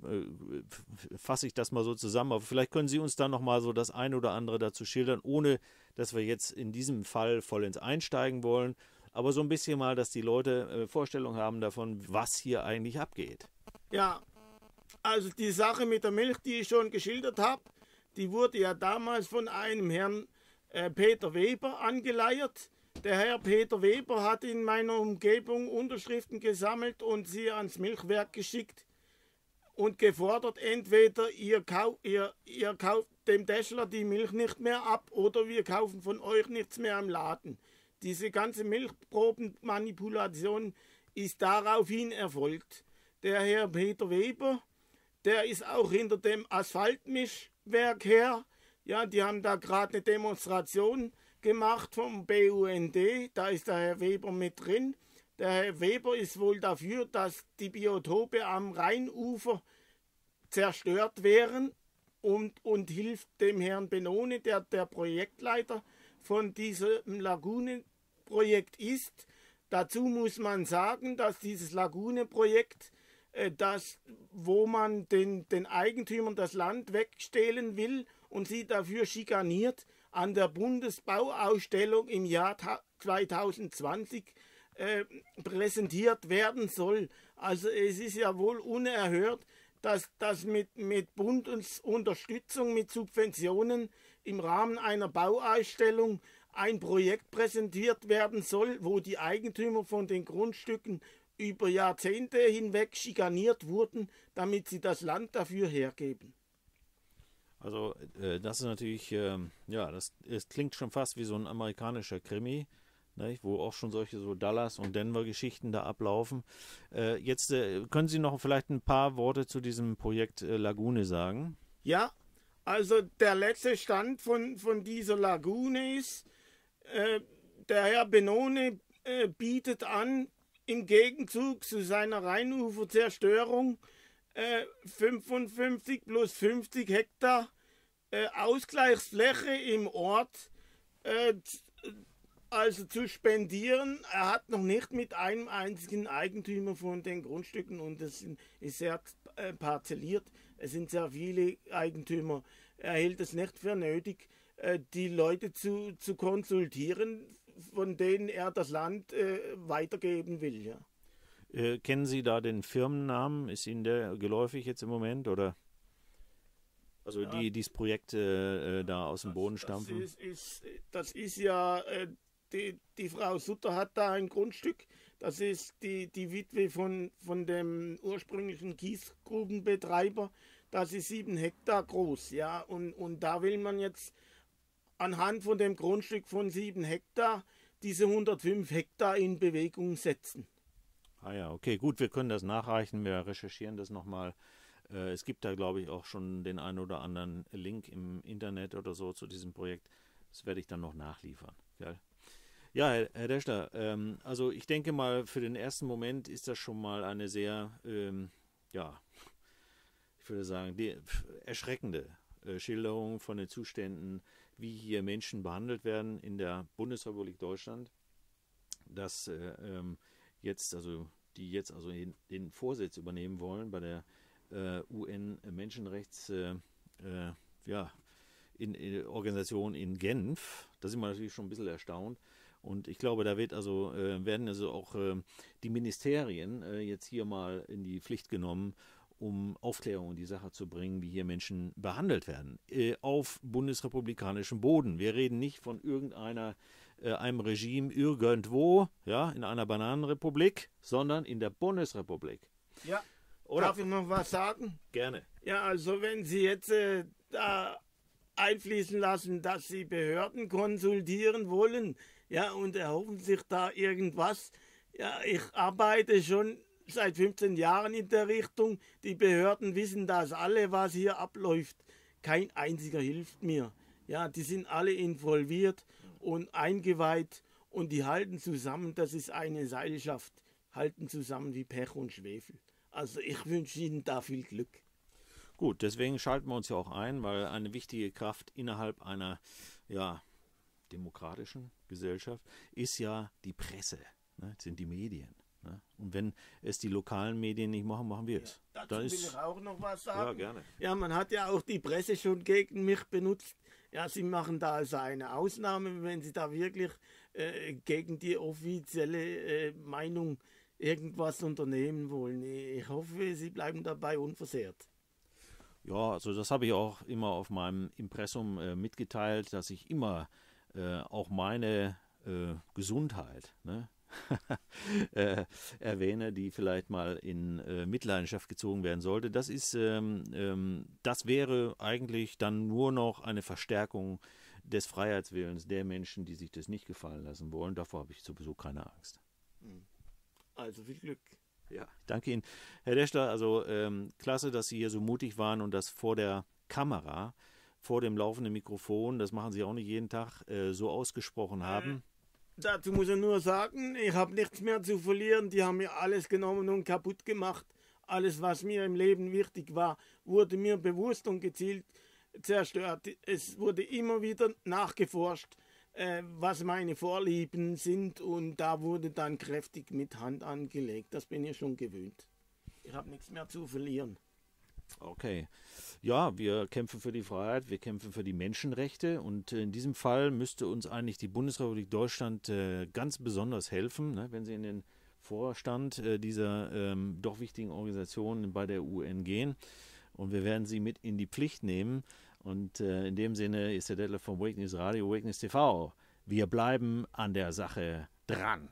fasse ich das mal so zusammen. Aber vielleicht können Sie uns da nochmal so das eine oder andere dazu schildern, ohne dass wir jetzt in diesem Fall vollends einsteigen wollen. Aber so ein bisschen mal, dass die Leute Vorstellung haben davon, was hier eigentlich abgeht. Ja, also die Sache mit der Milch, die ich schon geschildert habe, die wurde ja damals von einem Herrn Peter Weber angeleiert. Der Herr Peter Weber hat in meiner Umgebung Unterschriften gesammelt und sie ans Milchwerk geschickt und gefordert, entweder ihr kauft dem Deschler die Milch nicht mehr ab oder wir kaufen von euch nichts mehr im Laden. Diese ganze Milchprobenmanipulation ist daraufhin erfolgt. Der Herr Peter Weber, der ist auch hinter dem Asphaltmischwerk her. Ja, die haben da gerade eine Demonstration gemacht vom BUND, da ist der Herr Weber mit drin. Der Herr Weber ist wohl dafür, dass die Biotope am Rheinufer zerstört wären und hilft dem Herrn Benone, der Projektleiter von diesem Lagunenprojekt ist. Dazu muss man sagen, dass dieses Lagunenprojekt, wo man den Eigentümern das Land wegstehlen will und sie dafür schikaniert, an der Bundesbauausstellung im Jahr 2020 präsentiert werden soll. Also es ist ja wohl unerhört, dass mit Bundesunterstützung, mit Subventionen im Rahmen einer Bauausstellung ein Projekt präsentiert werden soll, wo die Eigentümer von den Grundstücken über Jahrzehnte hinweg schikaniert wurden, damit sie das Land dafür hergeben. Also das ist natürlich, es klingt schon fast wie so ein amerikanischer Krimi, ne, wo auch schon solche so Dallas- und Denver-Geschichten da ablaufen. Jetzt können Sie noch vielleicht ein paar Worte zu diesem Projekt Lagune sagen? Ja, also der letzte Stand von dieser Lagune ist, der Herr Benone bietet an, im Gegenzug zu seiner Rheinuferzerstörung 55 plus 50 Hektar Ausgleichsfläche im Ort also zu spendieren. Er hat noch nicht mit einem einzigen Eigentümer von den Grundstücken, und das ist sehr parzelliert, es sind sehr viele Eigentümer. Er hält es nicht für nötig, die Leute zu konsultieren, von denen er das Land weitergeben will. Ja. Kennen Sie da den Firmennamen? Ist Ihnen der geläufig jetzt im Moment? Oder? Also ja, dieses Projekt da aus dem Boden stampfen? Das ist ja, die Frau Sutter hat da ein Grundstück. Das ist die Witwe von dem ursprünglichen Kiesgrubenbetreiber. Das ist 7 Hektar groß. Ja, und da will man jetzt anhand von dem Grundstück von 7 Hektar diese 105 Hektar in Bewegung setzen. Ah ja, okay, gut, wir können das nachreichen, wir recherchieren das nochmal. Es gibt da, glaube ich, auch schon den einen oder anderen Link im Internet oder so zu diesem Projekt. Das werde ich dann noch nachliefern. Ja, Herr Deschler, also ich denke mal, für den ersten Moment ist das schon mal eine sehr, ich würde sagen, erschreckende Schilderung von den Zuständen, wie hier Menschen behandelt werden in der Bundesrepublik Deutschland. Dass die jetzt den Vorsitz übernehmen wollen bei der UN-Menschenrechts Organisation in Genf. Da sind wir natürlich schon ein bisschen erstaunt. Und ich glaube, da werden auch die Ministerien jetzt hier mal in die Pflicht genommen, um Aufklärung in die Sache zu bringen, wie hier Menschen behandelt werden. Auf bundesrepublikanischem Boden. Wir reden nicht von einem Regime irgendwo, ja, in einer Bananenrepublik, sondern in der Bundesrepublik. Ja. Oder? Darf ich noch was sagen? Gerne. Ja, also wenn Sie jetzt da einfließen lassen, dass Sie Behörden konsultieren wollen, ja, und erhoffen sich da irgendwas. Ja, ich arbeite schon seit 15 Jahren in der Richtung. Die Behörden wissen das alle, was hier abläuft. Kein einziger hilft mir. Ja, die sind alle involviert und eingeweiht und die halten zusammen. Das ist eine Seilschaft. Halten zusammen wie Pech und Schwefel. Also ich wünsche Ihnen da viel Glück. Gut, deswegen schalten wir uns ja auch ein, weil eine wichtige Kraft innerhalb einer demokratischen Gesellschaft ist ja die Presse, ne? Sind die Medien. Ne? Und wenn es die lokalen Medien nicht machen, machen wir es. Ja, dazu will ich auch noch was sagen. Ja, gerne. Ja, man hat ja auch die Presse schon gegen mich benutzt. Ja, sie machen da also eine Ausnahme, wenn sie da wirklich gegen die offizielle Meinung irgendwas unternehmen wollen. Ich hoffe, Sie bleiben dabei unversehrt. Ja, also das habe ich auch immer auf meinem Impressum mitgeteilt, dass ich immer auch meine Gesundheit erwähne, die vielleicht mal in Mitleidenschaft gezogen werden sollte. Das wäre eigentlich dann nur noch eine Verstärkung des Freiheitswillens der Menschen, die sich das nicht gefallen lassen wollen. Davor habe ich sowieso keine Angst. Also viel Glück. Ja, ich danke Ihnen. Herr Deschler, also klasse, dass Sie hier so mutig waren und das vor der Kamera, vor dem laufenden Mikrofon, das machen Sie auch nicht jeden Tag, so ausgesprochen haben. Dazu muss ich nur sagen, ich habe nichts mehr zu verlieren. Die haben mir alles genommen und kaputt gemacht. Alles, was mir im Leben wichtig war, wurde mir bewusst und gezielt zerstört. Es wurde immer wieder nachgeforscht, was meine Vorlieben sind, und da wurde dann kräftig mit Hand angelegt. Das bin ich schon gewöhnt. Ich habe nichts mehr zu verlieren. Okay. Ja, wir kämpfen für die Freiheit, wir kämpfen für die Menschenrechte und in diesem Fall müsste uns eigentlich die Bundesrepublik Deutschland ganz besonders helfen, ne, wenn sie in den Vorstand dieser doch wichtigen Organisation bei der UN gehen und wir werden sie mit in die Pflicht nehmen und in dem Sinne ist der Detlef vom Wake News Radio, Wake News TV. Wir bleiben an der Sache dran.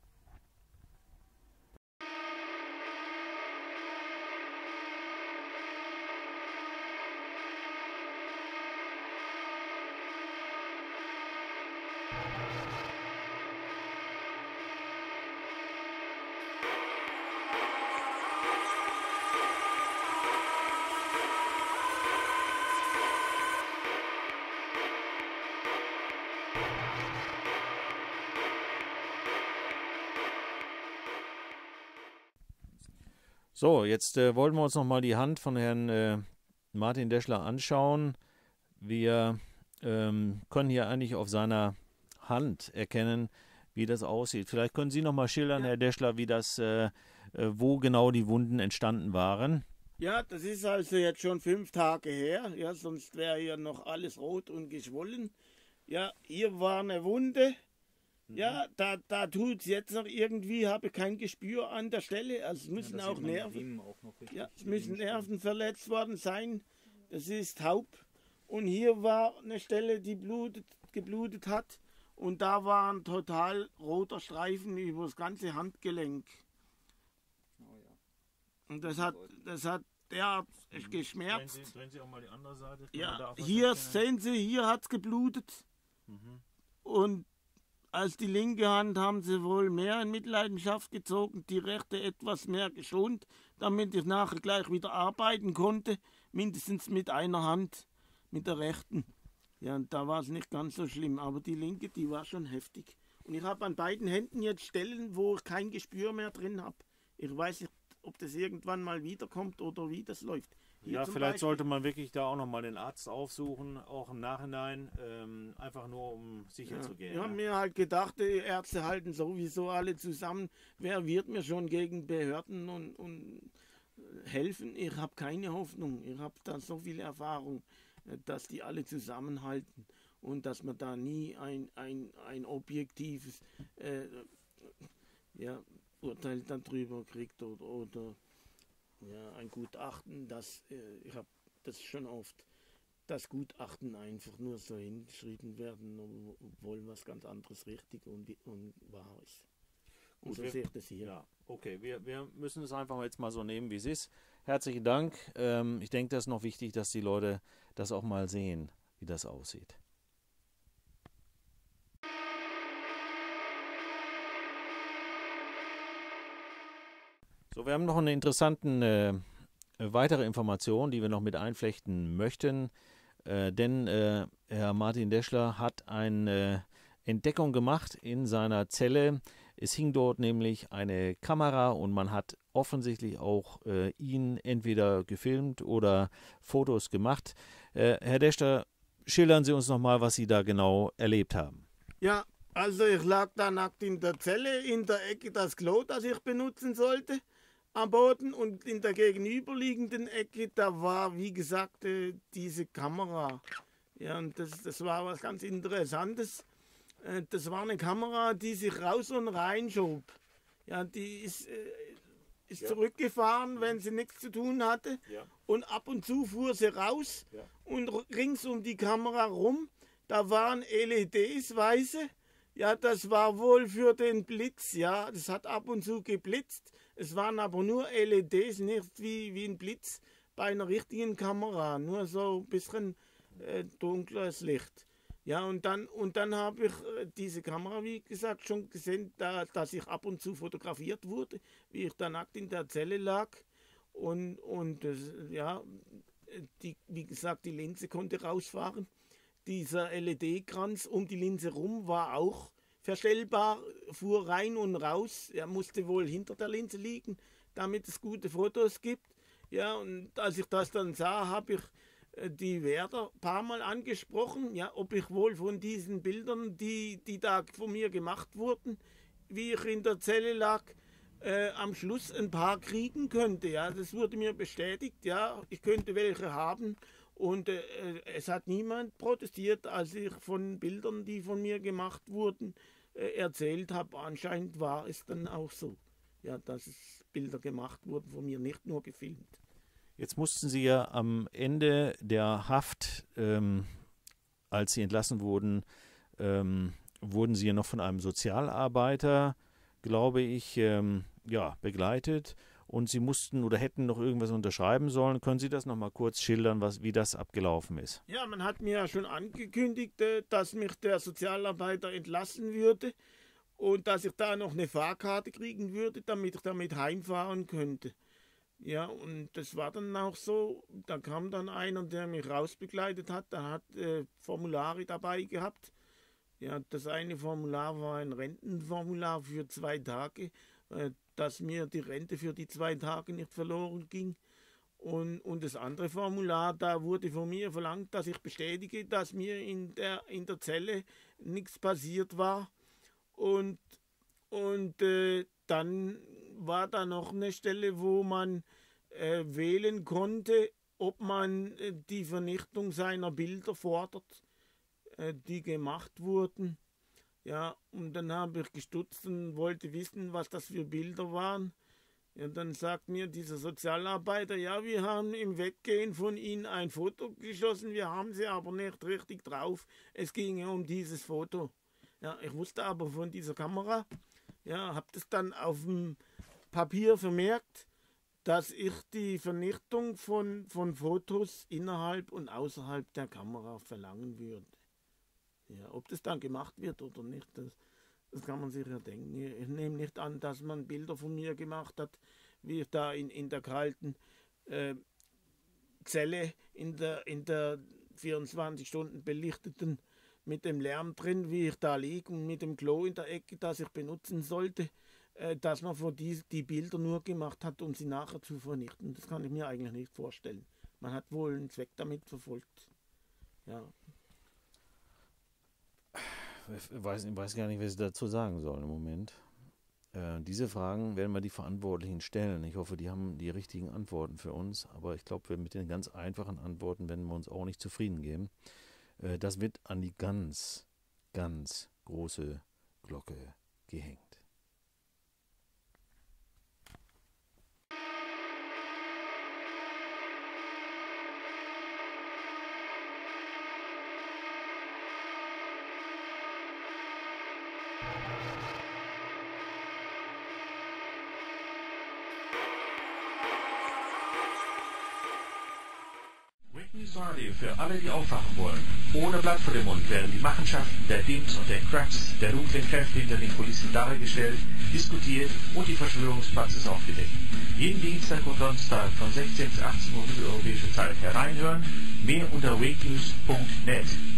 So, jetzt wollten wir uns nochmal die Hand von Herrn Martin Deschler anschauen. Wir können hier eigentlich auf seiner Hand erkennen, wie das aussieht. Vielleicht können Sie nochmal schildern, Herr Deschler, wie das, wo genau die Wunden entstanden waren. Ja, das ist also jetzt schon 5 Tage her. Ja, sonst wäre hier noch alles rot und geschwollen. Ja, hier war eine Wunde. Ja, da tut es jetzt noch irgendwie, habe kein Gespür an der Stelle. Also es müssen auch Nerven, es müssen Nerven verletzt worden sein. Das ist taub. Und hier war eine Stelle, die geblutet hat. Und da war ein total roter Streifen über das ganze Handgelenk. Und das hat derart geschmerzt. Drehen Sie auch mal die andere Seite. Ja, hier sehen Sie, hier hat es geblutet. Und als die linke Hand haben sie wohl mehr in Mitleidenschaft gezogen, die rechte etwas mehr geschont, damit ich nachher gleich wieder arbeiten konnte, mindestens mit einer Hand, mit der rechten. Ja, und da war es nicht ganz so schlimm, aber die linke, die war schon heftig. Und ich habe an beiden Händen jetzt Stellen, wo ich kein Gespür mehr drin habe. Ich weiß nicht, ob das irgendwann mal wiederkommt oder wie das läuft. Hier ja, vielleicht sollte man wirklich da auch nochmal den Arzt aufsuchen, auch im Nachhinein, einfach nur um sicher zu gehen. Ich habe mir halt gedacht, die Ärzte halten sowieso alle zusammen. Wer wird mir schon gegen Behörden und helfen? Ich habe keine Hoffnung. Ich habe da so viel Erfahrung, dass die alle zusammenhalten und dass man da nie ein objektives Urteil darüber kriegt oder ja, ein Gutachten, ich habe das schon oft, dass Gutachten einfach nur so hingeschrieben werden, obwohl was ganz anderes richtig und wahr ist. Und Gut, so sehe ich das hier. Ja, okay, wir müssen es einfach jetzt mal so nehmen, wie es ist. Herzlichen Dank. Ich denke, das ist noch wichtig, dass die Leute das auch mal sehen, wie das aussieht. So, wir haben noch eine interessante weitere Information, die wir noch mit einflechten möchten, denn Herr Martin Deschler hat eine Entdeckung gemacht in seiner Zelle. Es hing dort nämlich eine Kamera und man hat offensichtlich auch ihn entweder gefilmt oder Fotos gemacht. Herr Deschler, schildern Sie uns nochmal, was Sie da genau erlebt haben. Ja, also ich lag da nackt in der Zelle, in der Ecke das Klo, das ich benutzen sollte, am Boden, und in der gegenüberliegenden Ecke, da war, wie gesagt, diese Kamera. Ja, und das war was ganz Interessantes. Das war eine Kamera, die sich raus und rein schob. Ja, die ist zurückgefahren, wenn sie nichts zu tun hatte. Ja. Und ab und zu fuhr sie raus. Ja. Und rings um die Kamera rum, da waren LEDs, weiße. Ja, das war wohl für den Blitz. Ja, das hat ab und zu geblitzt. Es waren aber nur LEDs, nicht wie ein Blitz bei einer richtigen Kamera. Nur so ein bisschen dunkles Licht. Ja, und dann habe ich diese Kamera, wie gesagt, schon gesehen, dass ich ab und zu fotografiert wurde, wie ich da nackt in der Zelle lag. Und wie gesagt, die Linse konnte rausfahren. Dieser LED-Kranz um die Linse rum war auch verstellbar, fuhr rein und raus. Er musste wohl hinter der Linse liegen, damit es gute Fotos gibt. Ja, und als ich das dann sah, habe ich die Wärter ein paar Mal angesprochen, ja, ob ich wohl von diesen Bildern, die da von mir gemacht wurden, wie ich in der Zelle lag, am Schluss ein paar kriegen könnte. Ja, das wurde mir bestätigt. Ja, ich könnte welche haben. Und es hat niemand protestiert, als ich von Bildern, die von mir gemacht wurden, erzählt habe. Anscheinend war es dann auch so, ja, dass es Bilder gemacht wurden von mir, nicht nur gefilmt. Jetzt mussten Sie ja am Ende der Haft, als Sie entlassen wurden, wurden Sie ja noch von einem Sozialarbeiter, glaube ich, begleitet. Und Sie mussten oder hätten noch irgendwas unterschreiben sollen. Können Sie das noch mal kurz schildern, wie das abgelaufen ist? Ja, man hat mir ja schon angekündigt, dass mich der Sozialarbeiter entlassen würde und dass ich da noch eine Fahrkarte kriegen würde, damit ich damit heimfahren könnte. Ja, und das war dann auch so. Da kam dann einer, der mich rausbegleitet hat, der hat Formulare dabei gehabt. Ja, das eine Formular war ein Rentenformular für 2 Tage, dass mir die Rente für die 2 Tage nicht verloren ging. Und das andere Formular, da wurde von mir verlangt, dass ich bestätige, dass mir in der Zelle nichts passiert war. Und dann war da noch eine Stelle, wo man wählen konnte, ob man die Vernichtung seiner Bilder fordert, die gemacht wurden. Ja, und dann habe ich gestutzt und wollte wissen, was das für Bilder waren. Ja, dann sagt mir dieser Sozialarbeiter, ja, wir haben im Weggehen von Ihnen ein Foto geschossen, wir haben sie aber nicht richtig drauf. Es ging um dieses Foto. Ja, ich wusste aber von dieser Kamera, ja, habe das dann auf dem Papier vermerkt, dass ich die Vernichtung von Fotos innerhalb und außerhalb der Kamera verlangen würde. Ja, ob das dann gemacht wird oder nicht, das kann man sich ja denken. Ich nehme nicht an, dass man Bilder von mir gemacht hat, wie ich da in der kalten Zelle, in der 24 Stunden belichteten, mit dem Lärm drin, wie ich da liege und mit dem Klo in der Ecke, das ich benutzen sollte, dass man von die Bilder nur gemacht hat, um sie nachher zu vernichten. Das kann ich mir eigentlich nicht vorstellen. Man hat wohl einen Zweck damit verfolgt. Ja. Ich weiß gar nicht, was ich dazu sagen soll im Moment. Diese Fragen werden wir die Verantwortlichen stellen. Ich hoffe, die haben die richtigen Antworten für uns. Aber ich glaube, mit den ganz einfachen Antworten werden wir uns auch nicht zufrieden geben. Das wird an die ganz, ganz große Glocke gehängt. Radio für alle, die aufwachen wollen. Ohne Blatt vor dem Mund werden die Machenschaften der Dims und der Cracks, der dunklen Kräfte hinter den Kulissen dargestellt, diskutiert und die Verschwörungspraxis aufgedeckt. Jeden Dienstag und Donnerstag von 16 bis 18 Uhr mitteleuropäische Zeit hereinhören. Mehr unter wakenews.net.